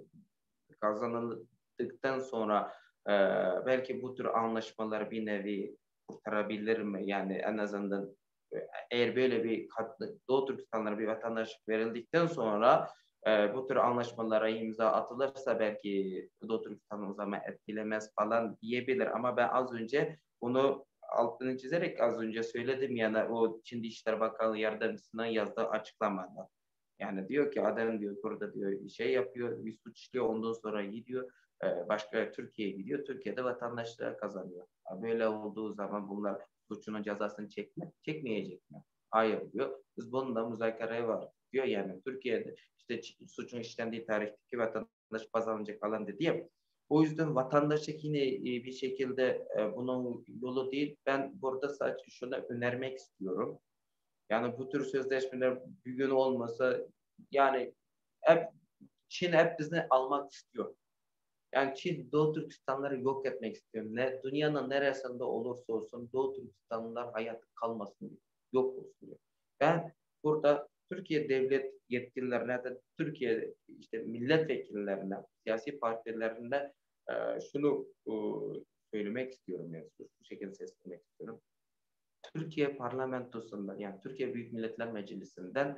B: kazanıldıktan sonra e, belki bu tür anlaşmalar bir nevi kurtarabilir mi? Yani en azından e, eğer böyle bir katlı, Doğu Türkistanlara bir vatandaşlık verildikten sonra e, bu tür anlaşmalara imza atılırsa belki Doğu Türkistan'ı o zaman etkilemez falan diyebilir. Ama ben az önce bunu altını çizerek az önce söyledim yani o Çin Dışişleri Bakanı yardımcısına yazdığı açıklamada. Yani diyor ki adam diyor burada diyor şey yapıyor, bir suç işliyor ondan sonra gidiyor başka Türkiye'ye gidiyor. Türkiye'de vatandaşlığa kazanıyor. Böyle olduğu zaman bunlar suçunun cezasını çekme, çekmeyecek mi? Hayır diyor. Biz bununla müzakereye var diyor. Yani Türkiye'de işte suçun işlendiği tarihteki vatandaş kazanacak alan dedi ya. O yüzden vatandaşlık yine bir şekilde bunun yolu değil. Ben burada sadece şunu önermek istiyorum. Yani bu tür sözleşmeler bir gün olmasa yani hep Çin hep bizi almak istiyor. Yani Çin Doğu Türkistanları yok etmek istiyor. Ne, dünyanın neresinde olursa olsun Doğu Türkistanlılar hayatı kalmasın diyor. Yok olsun diyor. Ben burada Türkiye devlet yetkililerine de Türkiye işte milletvekillerine, siyasi partilerine e, şunu e, söylemek istiyorum. Yani bu şekilde seslenmek istiyorum. Türkiye parlamentosunda yani Türkiye Büyük Milletler Meclisi'nden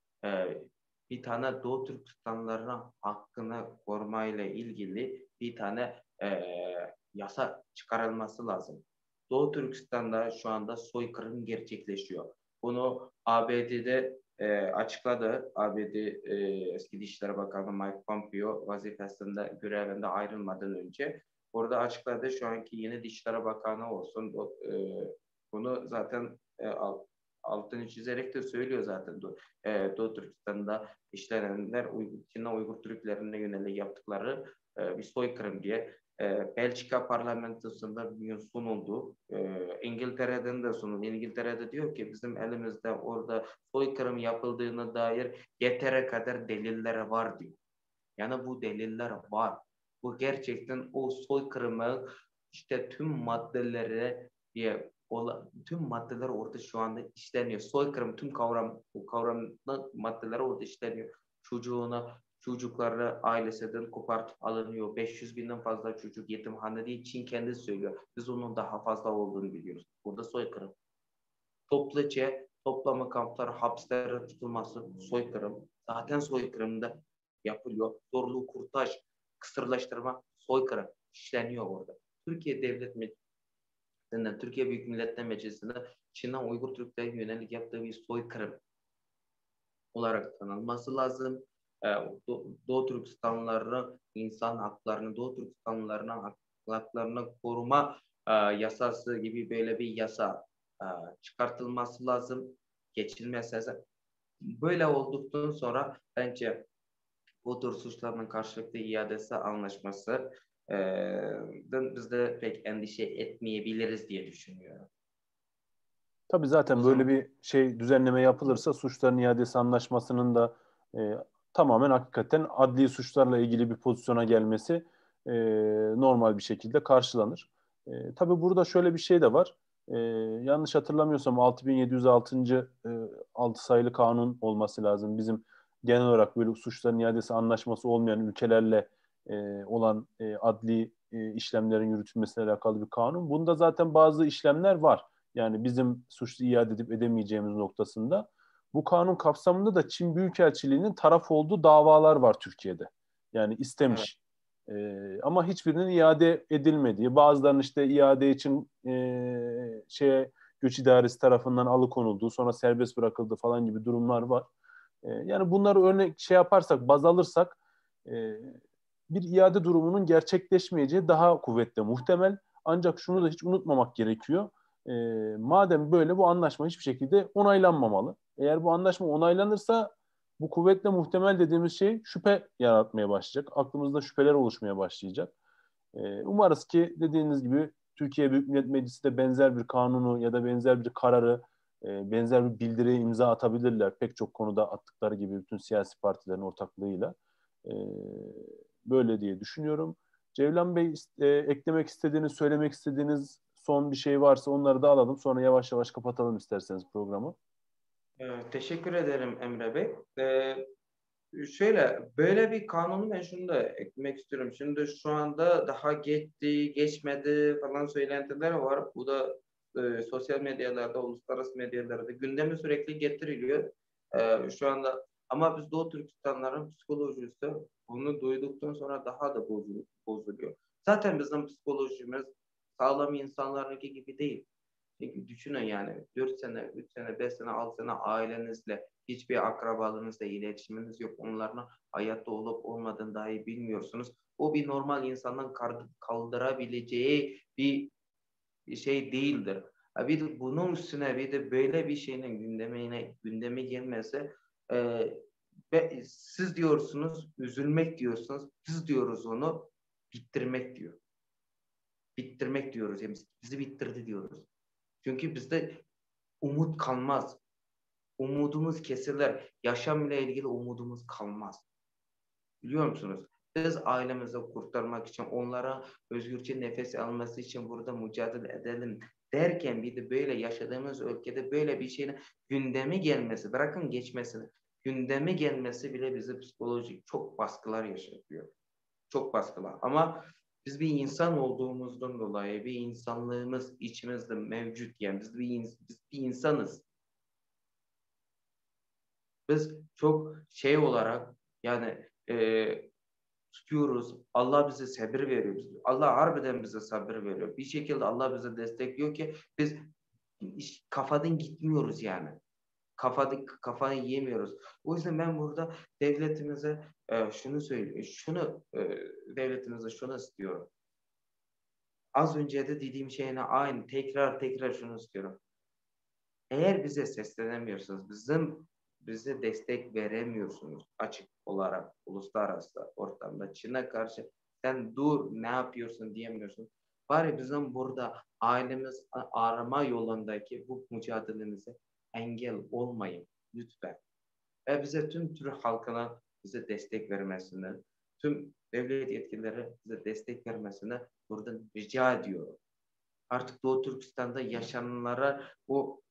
B: e, bir tane Doğu Türkistanlarına hakkını korumayla ilgili bir tane e, yasa çıkarılması lazım. Doğu Türkistan'da şu anda soykırım gerçekleşiyor. Bunu A B D'de e, açıkladı. A B D e, eski Dışişleri Bakanı Mike Pompeo vazifesinde görevinde ayrılmadan önce orada açıkladı. Şu anki yeni Dışişleri Bakanı olsun o, e, bunu zaten e, altını çizerek de söylüyor zaten e, Doğu Türkistan'da işlenenler Çin'e Uygur Türklerine yönelik yaptıkları e, bir soykırım diye. E, Belçika parlamentosunda bir gün sunuldu. E, İngiltere'den de sunuldu. İngiltere'de diyor ki bizim elimizde orada soykırım yapıldığına dair yetere kadar deliller var diyor. Yani bu deliller var. Bu gerçekten o soykırımı işte tüm maddeleri diye tüm maddeler orada şu anda işleniyor. Soykırım tüm kavram bu kavramın maddeleri orada işleniyor. Çocuğuna çocukları ailesinden kopartıp alınıyor. beş yüz binden fazla çocuk yetimhanede değil. Çin kendisi söylüyor. Biz onun daha fazla olduğunu biliyoruz. Burada soykırım. Topluca toplama kampları, hapislere tutulması soykırım. Zaten soykırımda yapılıyor. Zorlu kurtaj, kısırlaştırma, soykırım işleniyor orada. Türkiye Devlet Meclisi'nde, Türkiye Büyük Milletler Meclisi'nde Çin'den Uygur Türkler'e yönelik yaptığı bir soykırım olarak tanınması lazım. Ee, Do- Doğu Türkistanlıların insan haklarını, Doğu Türkistanlıların haklarını koruma e, yasası gibi böyle bir yasa e, çıkartılması lazım. Geçilmesi lazım. Böyle olduktan sonra bence bu tür suçların karşılıklı iadesi anlaşması e, biz de pek endişe etmeyebiliriz diye düşünüyorum.
A: Tabii
B: O
A: zaten böyle
B: zaman
A: bir şey düzenleme yapılırsa suçların iadesi anlaşmasının da e, tamamen hakikaten adli suçlarla ilgili bir pozisyona gelmesi e, normal bir şekilde karşılanır. E, tabii burada şöyle bir şey de var. E, yanlış hatırlamıyorsam altı bin yedi yüz altıncı. E, altı sayılı kanun olması lazım. Bizim genel olarak böyle suçların iadesi anlaşması olmayan ülkelerle e, olan e, adli e, işlemlerin yürütülmesiyle alakalı bir kanun. Bunda zaten bazı işlemler var. Yani bizim suçlu iade edip edemeyeceğimiz noktasında. Bu kanun kapsamında da Çin Büyükelçiliği'nin taraf olduğu davalar var Türkiye'de. Yani
B: evet,
A: istemiş. Ee, ama hiçbirinin iade edilmediği, bazılarının işte iade için e, şeye göç idaresi tarafından alıkonulduğu, sonra serbest bırakıldı falan gibi durumlar var. E, yani bunları örnek şey yaparsak, baz alırsak e, bir iade durumunun gerçekleşmeyeceği daha kuvvetle muhtemel. Ancak şunu da hiç unutmamak gerekiyor. E, madem böyle bu anlaşma hiçbir şekilde onaylanmamalı. Eğer bu anlaşma onaylanırsa bu kuvvetle muhtemel dediğimiz şey şüphe yaratmaya başlayacak. Aklımızda şüpheler oluşmaya başlayacak. E, umarız ki dediğiniz gibi Türkiye Büyük Millet Meclisi de benzer bir kanunu ya da benzer bir kararı, e, benzer bir bildiriye imza atabilirler. Pek çok konuda attıkları gibi bütün siyasi partilerin ortaklığıyla. E, böyle diye düşünüyorum. Cevlan Bey, e, eklemek istediğiniz, söylemek istediğiniz son bir şey varsa onları da alalım. Sonra yavaş yavaş kapatalım isterseniz programı.
B: Ee, teşekkür ederim Emre Bey. Ee, şöyle, böyle bir kanunu ben şunu da eklemek istiyorum. Şimdi şu anda daha geçti, geçmedi falan söylentiler var. Bu da e, sosyal medyalarda, uluslararası medyalarda gündeme sürekli getiriliyor. Ee, şu anda ama biz Doğu Türkistanların psikolojisi bunu duyduktan sonra daha da bozul- bozuluyor. Zaten bizim psikolojimiz sağlam insanlarınki gibi değil. Çünkü düşünün yani dört sene, üç sene, beş sene, altı sene ailenizle hiçbir akrabalığınızla iletişiminiz yok. Onlarla hayatta olup olmadığını dahi bilmiyorsunuz. O bir normal insanın kaldırabileceği bir şey değildir. Bir de bunun üstüne bir de böyle bir şeyin gündemine, gündeme gelmesi e, ve siz diyorsunuz üzülmek diyorsunuz. Biz diyoruz onu bitirmek diyor. Bitirmek diyoruz. Yani bizi bitirdi diyoruz. Çünkü bizde umut kalmaz. Umudumuz kesilir. Yaşamla ilgili umudumuz kalmaz. Biliyor musunuz? Biz ailemizi kurtarmak için, onlara özgürce nefes alması için burada mücadele edelim derken bir de böyle yaşadığımız ülkede böyle bir şeyin gündeme gelmesi, bırakın geçmesini, gündeme gelmesi bile bizi psikolojik çok baskılar yaşatıyor. Çok baskılar. Ama biz bir insan olduğumuzdan dolayı bir insanlığımız içimizde mevcut. Yani biz bir, biz bir insanız. Biz çok şey olarak yani e, tutuyoruz. Allah bize sabır veriyor. Allah harbiden bize sabır veriyor. Bir şekilde Allah bize destekliyor ki biz kafadan gitmiyoruz yani. Kafada, kafayı yemiyoruz. O yüzden ben burada devletimize e, şunu söylüyorum. Şunu e, devletimize şunu istiyorum. Az önce de dediğim şeyine aynı. Tekrar tekrar şunu istiyorum. Eğer bize seslenemiyorsunuz, bizim bize destek veremiyorsunuz açık olarak uluslararası ortamda Çin'e karşı sen dur ne yapıyorsun diyemiyorsun. Bari bizim burada ailemiz arama yolundaki bu mücadelemize engel olmayın lütfen. Ve bize tüm Türk halkına bize destek vermesini, tüm devlet yetkilileri bize destek vermesini buradan rica ediyorum. Artık Doğu Türkistan'da yaşananlara bu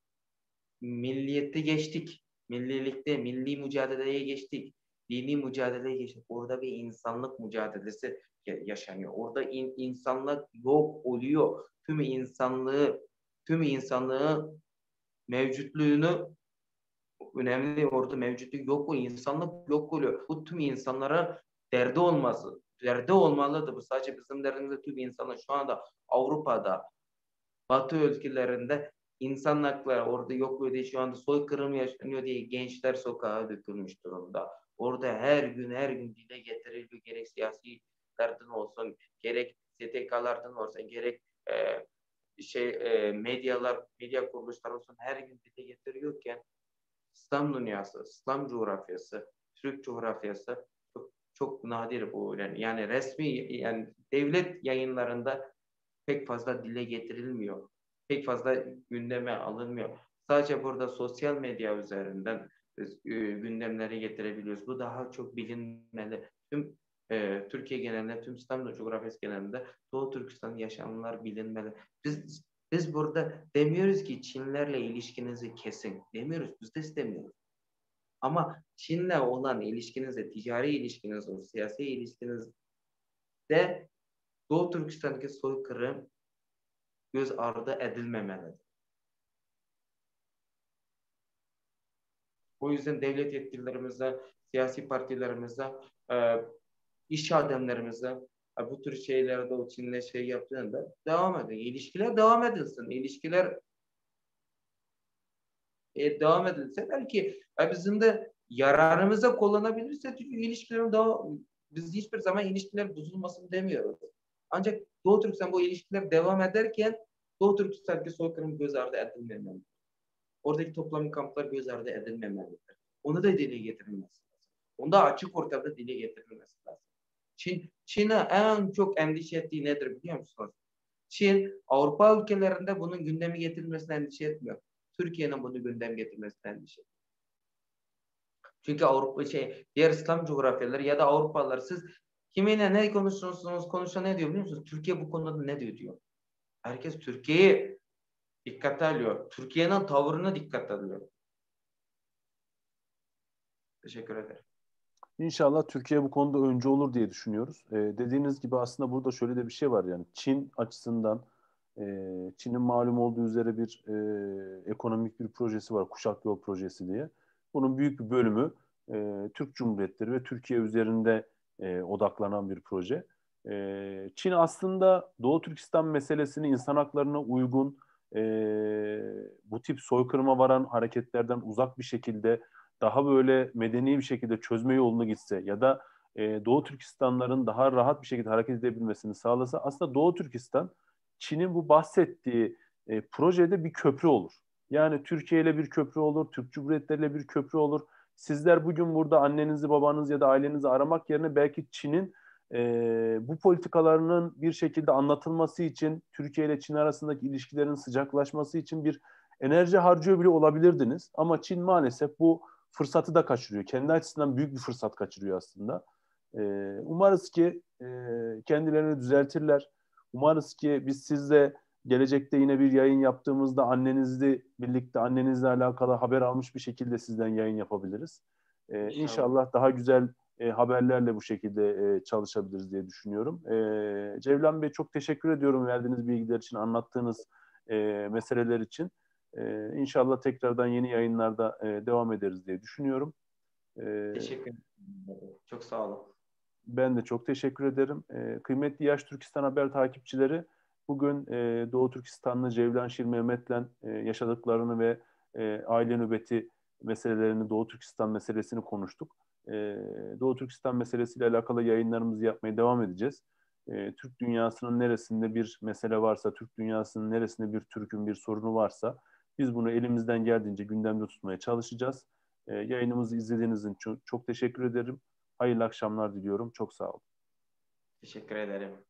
B: milliyette geçtik. Millilikte, milli mücadeleye geçtik. Dini mücadeleye geçtik. Orada bir insanlık mücadelesi yaşanıyor. Orada in, insanlık yok oluyor. Tüm insanlığı, tüm insanlığı mevcutluğunu önemli orada mevcutluk yok o insanlık yok oluyor. Bu tüm insanlara derdi olması. Derdi olmalıdır. Bu sadece bizim derdimiz tüm insanlar şu anda Avrupa'da, Batı ülkelerinde insan hakları orada yok diye şu anda soykırım yaşanıyor diye gençler sokağa dökülmüş durumda. Orada her gün her gün dile getiriliyor gerek siyasilerden olsun gerek S T K'lardan olsun gerek e, şey e, medyalar medya kuruluşları olsun her gün dile getiriyorken İslam dünyası, İslam coğrafyası, Türk coğrafyası çok, çok nadir bu. Yani, yani resmi yani devlet yayınlarında pek fazla dile getirilmiyor. Pek fazla gündeme alınmıyor. Sadece burada sosyal medya üzerinden e, gündemleri getirebiliyoruz. Bu daha çok bilinmeli. Tüm e, Türkiye genelinde, tüm İstanbul coğrafyası genelinde Doğu Türkistan yaşananlar bilinmeli. Biz biz burada demiyoruz ki Çinlerle ilişkinizi kesin. Demiyoruz. Biz de istemiyoruz. Ama Çin'le olan ilişkinizde, ticari ilişkinizde, siyasi ilişkinizde Doğu Türkistan'daki soykırım göz ardı edilmemelidir. O yüzden devlet yetkililerimize, siyasi partilerimize, e, iş adamlarımıza e, bu tür şeylerde o Çin'le şey yaptığında devam edin. İlişkiler devam edilsin. İlişkiler e, devam edilse belki e, bizim de yararımıza kullanabilirse ilişkilerin devam, biz hiçbir zaman ilişkiler bozulmasın demiyoruz. Ancak Doğu Türkistan bu ilişkiler devam ederken Doğu Türkistan'daki soykırım göz ardı edilmemelidir. Oradaki toplam kamplar göz ardı edilmemelidir. Onu da dile getirilmesi lazım. Onu da açık ortada dile getirilmesi lazım. Çin, Çin'e en çok endişe ettiği nedir biliyor musunuz? Çin, Avrupa ülkelerinde bunun gündemi getirilmesine endişe etmiyor. Türkiye'nin bunu gündem getirmesine endişe ediyor. Çünkü Avrupa şey, diğer İslam coğrafyaları ya da Avrupalılar siz kiminle ne konuşuyorsunuz, konuşan ne diyor biliyor musunuz? Türkiye bu konuda ne diyor diyor. Herkes Türkiye'yi dikkate alıyor. Türkiye'nin tavrını dikkate alıyor. Teşekkür ederim.
A: İnşallah Türkiye bu konuda öncü olur diye düşünüyoruz. Ee, dediğiniz gibi aslında burada şöyle de bir şey var yani Çin açısından e, Çin'in malum olduğu üzere bir e, ekonomik bir projesi var, Kuşak Yol Projesi diye. Bunun büyük bir bölümü e, Türk Cumhuriyetleri ve Türkiye üzerinde e, odaklanan bir proje. E, Çin aslında Doğu Türkistan meselesini insan haklarına uygun, e, bu tip soykırıma varan hareketlerden uzak bir şekilde daha böyle medeni bir şekilde çözme yoluna gitse ya da e, Doğu Türkistanların daha rahat bir şekilde hareket edebilmesini sağlasa aslında Doğu Türkistan Çin'in bu bahsettiği e, projede bir köprü olur. Yani Türkiye ile bir köprü olur, Türk Cumhuriyetleri ile bir köprü olur. Sizler bugün burada annenizi, babanızı ya da ailenizi aramak yerine belki Çin'in e, bu politikalarının bir şekilde anlatılması için, Türkiye ile Çin arasındaki ilişkilerin sıcaklaşması için bir enerji harcıyor bile olabilirdiniz. Ama Çin maalesef bu fırsatı da kaçırıyor. Kendi açısından büyük bir fırsat kaçırıyor aslında. Ee, umarız ki e, kendilerini düzeltirler. Umarız ki biz sizle gelecekte yine bir yayın yaptığımızda annenizle birlikte annenizle alakalı haber almış bir şekilde sizden yayın yapabiliriz. Ee,
B: İnşallah.
A: İnşallah daha güzel e, haberlerle bu şekilde e, çalışabiliriz diye düşünüyorum. E, Cevlan Bey çok teşekkür ediyorum verdiğiniz bilgiler için, anlattığınız e, meseleler için. Ee, İnşallah tekrardan yeni yayınlarda e, devam ederiz diye düşünüyorum. Ee,
B: Teşekkür ederim. Çok sağ olun.
A: Ben de çok teşekkür ederim. Ee, kıymetli Yaş Türkistan Haber takipçileri, bugün e, Doğu Türkistanlı Cevlan Şir Mehmet'le e, yaşadıklarını ve e, aile nöbeti meselelerini, Doğu Türkistan meselesini konuştuk. E, Doğu Türkistan meselesiyle alakalı yayınlarımızı yapmaya devam edeceğiz. E, Türk dünyasının neresinde bir mesele varsa, Türk dünyasının neresinde bir Türk'ün bir sorunu varsa biz bunu elimizden geldiğince gündemde tutmaya çalışacağız. E, yayınımızı izlediğiniz için çok, çok teşekkür ederim. Hayırlı akşamlar diliyorum. Çok sağ olun.
B: Teşekkür ederim.